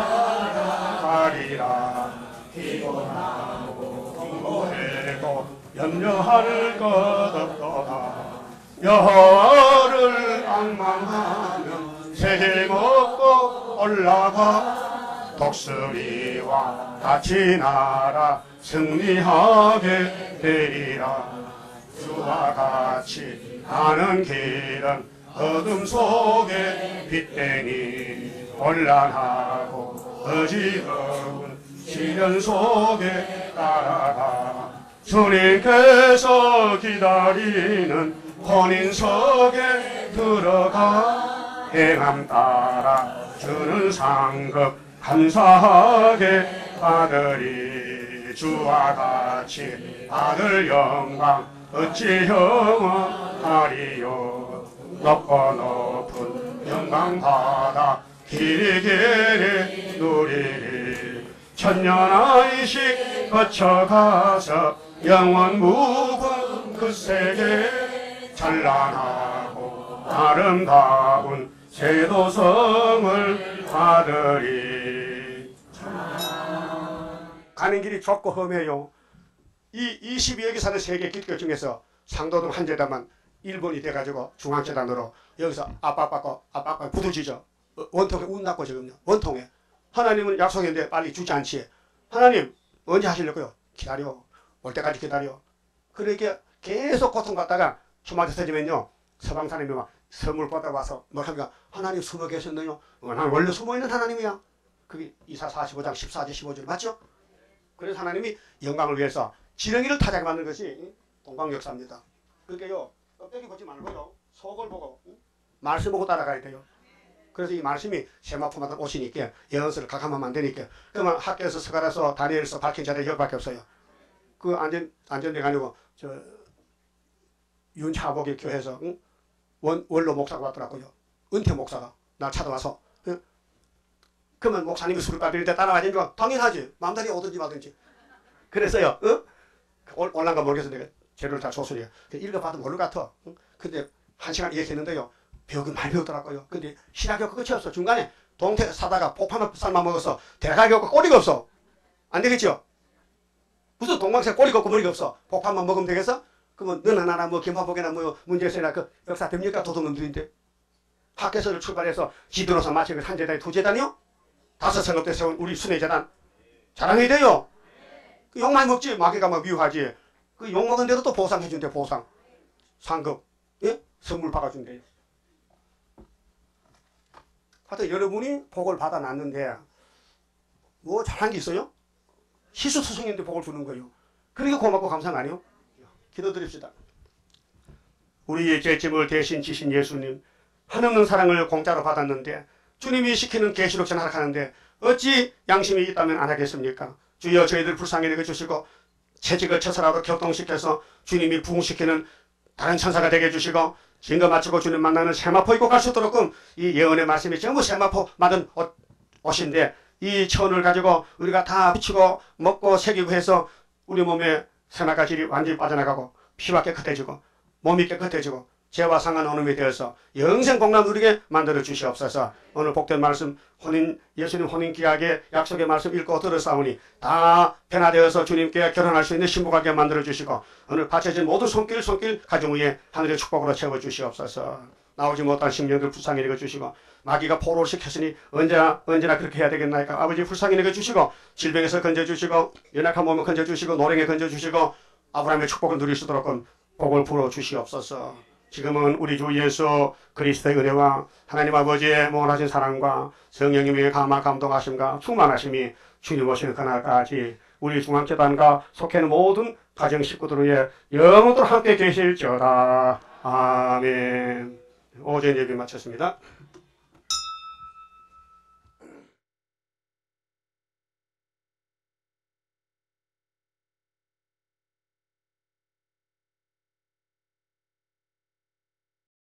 따라가리라. 피곤하고 공고해도 염려할 것 없도다. 여호와를 앙망하면 새해 먹고 올라가 독수리와 같이 날아 승리하게 되리라. 주와 같이 가는 길은 어둠 속에 빛되니 혼란하고 어지러운 시련 속에 따라가 주님께서 기다리는 혼인석에 들어가 행함 따라 주는 상급 감사하게 받으리. 주와 같이 받을 영광 어찌 형언하리요. 높고 높은 영광 받아 길이 길이 누리리. 천년아이식 거쳐가서 영원 무궁 그 세계 찬란하고 아름다운 세도성을 받으리. 가는 길이 좁고 험해요. 이 이십이여 개 사는 세계 길교 중에서 상도동 한 재단만 일 번이 돼가지고 중앙재단으로 여기서 압박받고 압박받고 부두지죠. 원통에 운났고 지금요. 원통에. 하나님은 약속했는데 빨리 주지 않지. 하나님 언제 하시려고요? 기다려. 올 때까지 기다려. 그러니까 계속 고통받다가 초막에 서지면요. 서방사님이 막 선물 받아와서 뭘 하니까 하나님 숨어 계셨네요. 어, 난 원래 숨어있는 하나님이야. 그게 이사 사십오 장 십사 절 십오 절 맞죠? 그래서 하나님이 영광을 위해서 지렁이를 타작에 만든 것이 동방 역사입니다. 그러니까요 껍데기 보지 말고요 속을 보고 응? 말씀 보고 따라가야 돼요. 그래서 이 말씀이 세마포마다 오시니까 예언서를 각하면 안 되니까 그러면 학교에서 서가라서 다니엘서 밝힌 자리에 여기밖에 없어요. 그 안전 안전대가 아니고 저 윤차복의 교회에서 응? 원 원로 목사가 왔더라고요. 은퇴 목사가 날 찾아와서 응? 그러면 목사님이 술을 빠질 때 따라가지 뭐 당연하지. 마음대로 오든지 말든지. 그래서요. 응? 올, 올란가 모르겠어 내가 재료를 다 줬으니까 읽어봐도 모를 것 같아. 응? 근데 한 시간 얘기했는데요. 배우긴 많이 배우더라고요. 근데 신학교 끝이 없어. 중간에 동태 사다가 폭파만 삶아 먹어서 대가리 없고 꼬리가 없어. 안 되겠죠? 무슨 동방새 꼬리가 없고 머리가 없어. 폭파만 먹으면 되겠어? 그러면 너나 나나 뭐 김화복이나 뭐 문제세나 그 역사 됩니까? 도둑놈들인데. 학교에서 출발해서 지도로서 마치고 한 재단이 두 재단이요? 다섯 성업 때 세운 우리 순회재단. 자랑해야 돼요. 그 욕 많이 먹지. 마귀가 막 미워하지. 그 욕 먹은데도 또 보상해준대. 보상. 상급. 예? 선물 받아준대. 하여튼 여러분이 복을 받아놨는데 뭐 잘한 게 있어요? 희수투성인데 복을 주는 거예요. 그러니까 고맙고 감사한 거 아니에요? 기도드립시다. 우리의 죄짐을 대신 지신 예수님 한없는 사랑을 공짜로 받았는데 주님이 시키는 계시록 전하락하는데 어찌 양심이 있다면 안 하겠습니까? 주여 저희들 불쌍히 여겨주시고 채찍을 쳐서라도 격동시켜서 주님이 부흥시키는 다른 천사가 되게 해주시고 증거 마치고 주님 만나는 세마포 입고 갈 수 있도록 이 예언의 말씀이 전부 세마포 만든 옷, 옷인데 이 천을 가지고 우리가 다 비치고 먹고 새기고 해서 우리 몸에 세마가 질이 완전히 빠져나가고 피와 깨끗해지고 몸이 깨끗해지고 죄와 상관없음이 되어서 영생 복락 누리게 만들어 주시옵소서. 오늘 복된 말씀 혼인 예수님 혼인 귀하게 약속의 말씀 읽고 들었사오니 다 변화되어서 주님께 결혼할 수 있는 신부가게 만들어 주시고 오늘 바쳐진 모든 손길 손길 가정 위에 하늘의 축복으로 채워 주시옵소서. 나오지 못한 심령들 불쌍히 여겨 주시고 마귀가 포로를 시켰으니 언제나 언제나 그렇게 해야 되겠나이까. 아버지 불쌍히 여겨 주시고 질병에서 건져 주시고 연약한 몸을 건져 주시고 노랭에 건져 주시고 아브라함의 축복을 누릴 수 있도록 복을 불어 주시옵소서. 지금은 우리 주 예수 그리스도의 은혜와 하나님 아버지의 무한하신 사랑과 성령님의 감화 감동하심과 충만하심이 주님 오시는 그날까지 우리 중앙재단과 속해 있는 모든 가정 식구들 위해 영원토록 함께 계실지어다. 아멘. 오전 예배 마쳤습니다.